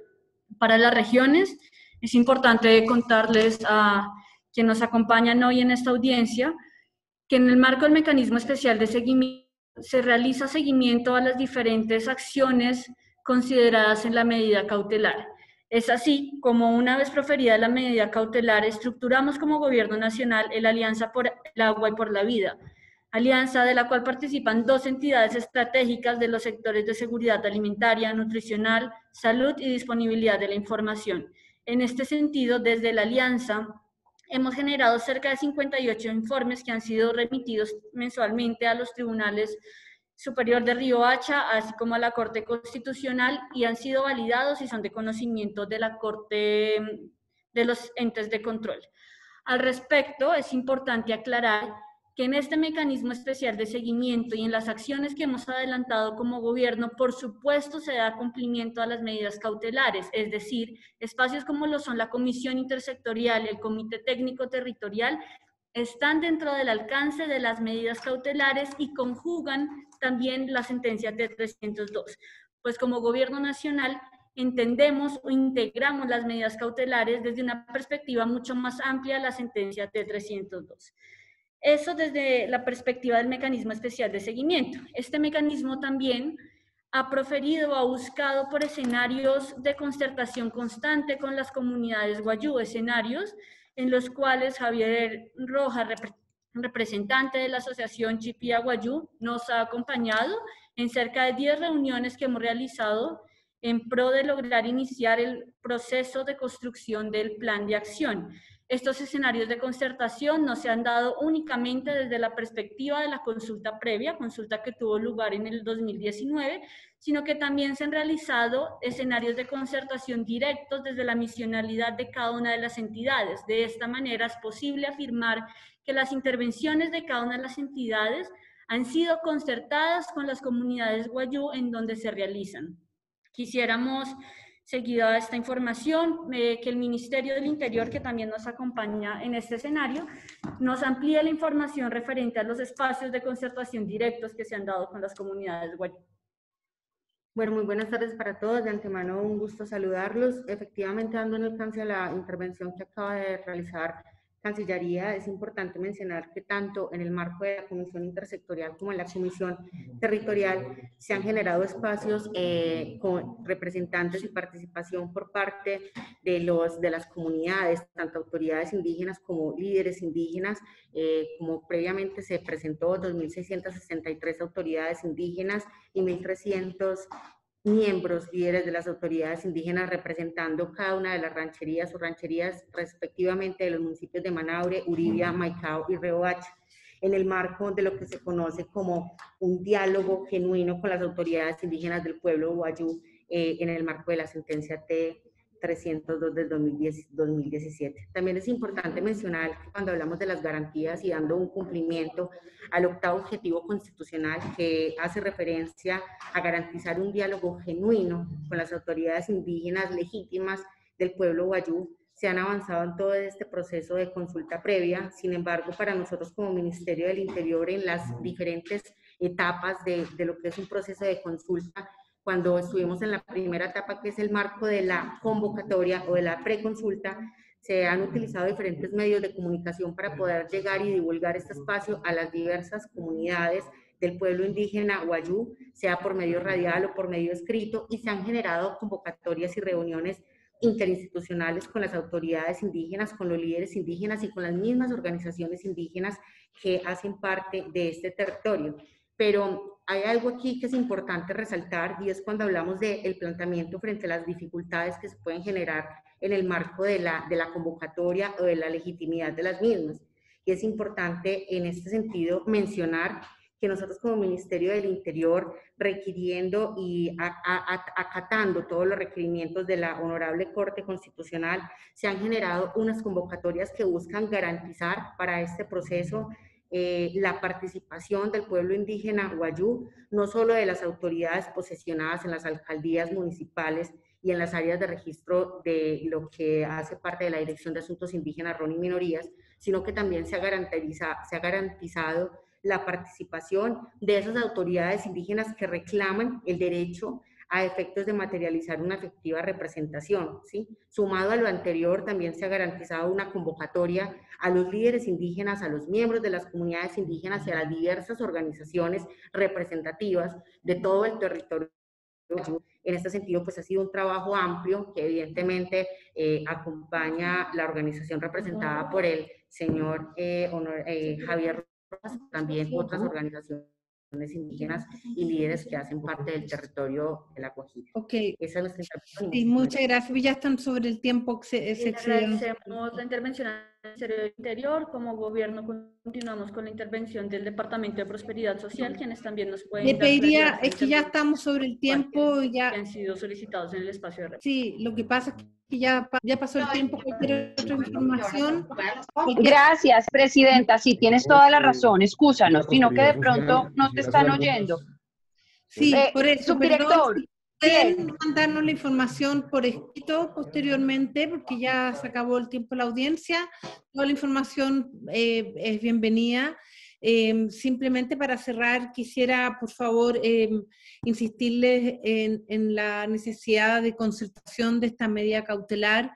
para las Regiones. Es importante contarles a quienes nos acompañan hoy en esta audiencia que en el marco del Mecanismo Especial de Seguimiento se realiza seguimiento a las diferentes acciones consideradas en la medida cautelar. Es así como, una vez proferida la medida cautelar, estructuramos como Gobierno Nacional el Alianza por el Agua y por la Vida, alianza de la cual participan 2 entidades estratégicas de los sectores de seguridad alimentaria, nutricional, salud y disponibilidad de la información. En este sentido, desde la alianza hemos generado cerca de 58 informes que han sido remitidos mensualmente a los tribunales superior de Riohacha, así como a la Corte Constitucional, y han sido validados y son de conocimiento de la Corte de los entes de control. Al respecto, es importante aclarar que en este mecanismo especial de seguimiento y en las acciones que hemos adelantado como gobierno, por supuesto se da cumplimiento a las medidas cautelares, es decir, espacios como lo son la Comisión Intersectorial y el Comité Técnico Territorial están dentro del alcance de las medidas cautelares y conjugan también la sentencia T-302. Pues como Gobierno Nacional entendemos o integramos las medidas cautelares desde una perspectiva mucho más amplia de la sentencia T-302. Eso desde la perspectiva del mecanismo especial de seguimiento. Este mecanismo también ha proferido o ha buscado por escenarios de concertación constante con las comunidades guayú, escenarios en los cuales Javier Rojas, representante de la Asociación Chipía Guayú, nos ha acompañado en cerca de 10 reuniones que hemos realizado en pro de lograr iniciar el proceso de construcción del plan de acción. Estos escenarios de concertación no se han dado únicamente desde la perspectiva de la consulta previa, consulta que tuvo lugar en el 2019, sino que también se han realizado escenarios de concertación directos desde la misionalidad de cada una de las entidades. De esta manera es posible afirmar que las intervenciones de cada una de las entidades han sido concertadas con las comunidades guayú en donde se realizan. Quisiéramos, seguido a esta información, que el Ministerio del Interior, que también nos acompaña en este escenario, nos amplíe la información referente a los espacios de concertación directos que se han dado con las comunidades guayú. Bueno, muy buenas tardes para todos. De antemano, un gusto saludarlos. Efectivamente, dando un alcance a la intervención que acaba de realizar Cancillería, es importante mencionar que tanto en el marco de la Comisión Intersectorial como en la Comisión Territorial se han generado espacios con representantes y participación por parte de las comunidades, tanto autoridades indígenas como líderes indígenas, como previamente se presentó 2.663 autoridades indígenas y 1.300 miembros, líderes de las autoridades indígenas representando cada una de las rancherías o rancherías respectivamente de los municipios de Manaure, Uribia, Maicao y Riohacha, en el marco de lo que se conoce como un diálogo genuino con las autoridades indígenas del pueblo guayú en el marco de la sentencia T-302 del 2017. También es importante mencionar que cuando hablamos de las garantías y dando un cumplimiento al 8º objetivo constitucional que hace referencia a garantizar un diálogo genuino con las autoridades indígenas legítimas del pueblo guayú, se han avanzado en todo este proceso de consulta previa. Sin embargo, para nosotros como Ministerio del Interior, en las diferentes etapas de lo que es un proceso de consulta, cuando estuvimos en la primera etapa, que es el marco de la convocatoria o de la preconsulta, se han utilizado diferentes medios de comunicación para poder llegar y divulgar este espacio a las diversas comunidades del pueblo indígena Wayuu, sea por medio radial o por medio escrito, y se han generado convocatorias y reuniones interinstitucionales con las autoridades indígenas, con los líderes indígenas y con las mismas organizaciones indígenas que hacen parte de este territorio. Pero hay algo aquí que es importante resaltar, y es cuando hablamos del planteamiento frente a las dificultades que se pueden generar en el marco de la convocatoria o de la legitimidad de las mismas. Y es importante en este sentido mencionar que nosotros como Ministerio del Interior, requiriendo y acatando todos los requerimientos de la Honorable Corte Constitucional, se han generado unas convocatorias que buscan garantizar para este proceso la participación del pueblo indígena Wayuu, no solo de las autoridades posesionadas en las alcaldías municipales y en las áreas de registro de lo que hace parte de la Dirección de Asuntos Indígenas, RON y Minorías, sino que también se ha garantizado la participación de esas autoridades indígenas que reclaman el derecho a efectos de materializar una efectiva representación, ¿sí? Sumado a lo anterior, también se ha garantizado una convocatoria a los líderes indígenas, a los miembros de las comunidades indígenas y a las diversas organizaciones representativas de todo el territorio. En este sentido, pues ha sido un trabajo amplio que evidentemente acompaña la organización representada por el señor Javier Rojas, también otras organizaciones indígenas y líderes que hacen parte del territorio de La Guajira. Ok. Esa es nuestra intervención. Sí, muchas gracias. Ya están sobre el tiempo que se excedieron. Agradecemos la intervención del Ministerio del Interior. Como gobierno continuamos con la intervención del Departamento de Prosperidad Social, quienes también nos pueden Le dar pediría, claridad es que ya estamos sobre el tiempo. Ya que han sido solicitados en el espacio de respuesta. sí, lo que pasa es que ya pasó el tiempo. Cualquier otra información. Gracias, Presidenta. Sí, tienes toda la razón. Excúsanos, sino que de pronto no te están oyendo. Sí, por eso, subdirector, perdón, pueden mandarnos la información por escrito posteriormente, porque ya se acabó el tiempo de la audiencia. Toda la información es bienvenida. Simplemente para cerrar, quisiera, por favor, insistirles en la necesidad de concertación de esta medida cautelar.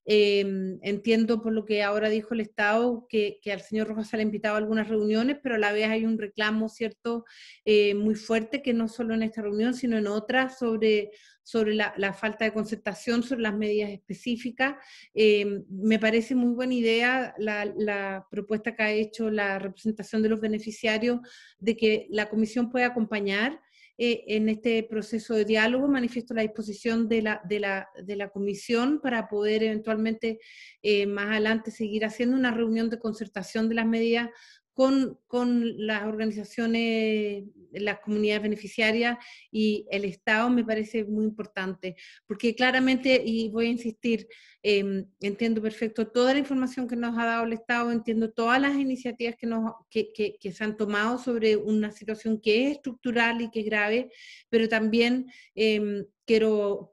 Entiendo por lo que ahora dijo el Estado que al señor Rojas se le ha invitado a algunas reuniones, pero a la vez hay un reclamo, ¿cierto?, muy fuerte, que no solo en esta reunión, sino en otras, sobre la falta de concertación, sobre las medidas específicas. Me parece muy buena idea la propuesta que ha hecho la representación de los beneficiarios de que la Comisión pueda acompañar en este proceso de diálogo. Manifiesto la disposición de la Comisión para poder eventualmente más adelante seguir haciendo una reunión de concertación de las medidas con las organizaciones, las comunidades beneficiarias y el Estado. Me parece muy importante, porque claramente, y voy a insistir, entiendo perfecto toda la información que nos ha dado el Estado, entiendo todas las iniciativas que se han tomado sobre una situación que es estructural y que es grave, pero también quiero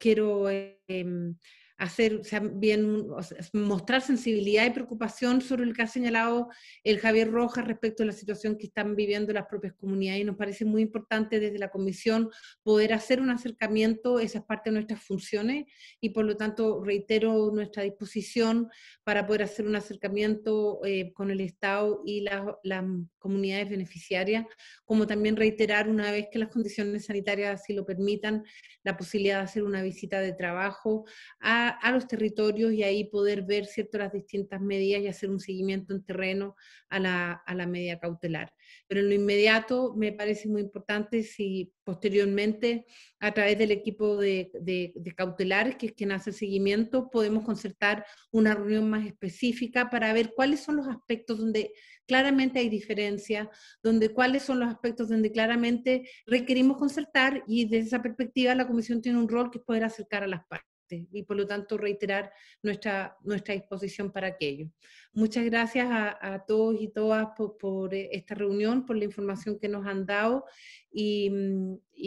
mostrar sensibilidad y preocupación sobre lo que ha señalado el Javier Rojas respecto a la situación que están viviendo las propias comunidades, y nos parece muy importante desde la Comisión poder hacer un acercamiento. Esa es parte de nuestras funciones, y por lo tanto reitero nuestra disposición para poder hacer un acercamiento con el Estado y las comunidades beneficiarias, como también reiterar, una vez que las condiciones sanitarias así lo permitan, la posibilidad de hacer una visita de trabajo a los territorios y ahí poder ver, ¿cierto?, las distintas medidas y hacer un seguimiento en terreno a la medida cautelar. Pero en lo inmediato me parece muy importante si posteriormente, a través del equipo de cautelares, que es quien hace el seguimiento, podemos concertar una reunión más específica para ver cuáles son los aspectos donde claramente hay diferencia, cuáles son los aspectos donde claramente requerimos concertar, y desde esa perspectiva la Comisión tiene un rol que es poder acercar a las partes, y por lo tanto reiterar nuestra disposición para aquello. Muchas gracias a todos y todas por esta reunión, por la información que nos han dado, y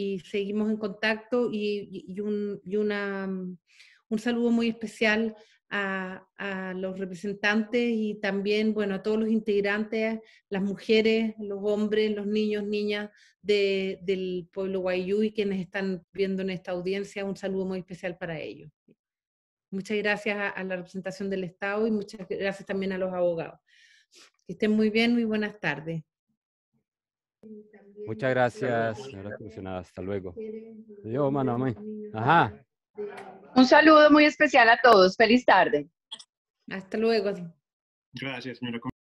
seguimos en contacto, y un saludo muy especial a los representantes y también, bueno, a todos los integrantes, las mujeres, los hombres, los niños, niñas del pueblo Wayuu y quienes están viendo en esta audiencia. Un saludo muy especial para ellos. Muchas gracias a la representación del Estado y muchas gracias también a los abogados. Que estén muy bien, muy buenas tardes. Muchas gracias, señora comisionada. Hasta luego. Yo, mano, ajá. Un saludo muy especial a todos. Feliz tarde. Hasta luego. Gracias, señora comisionada.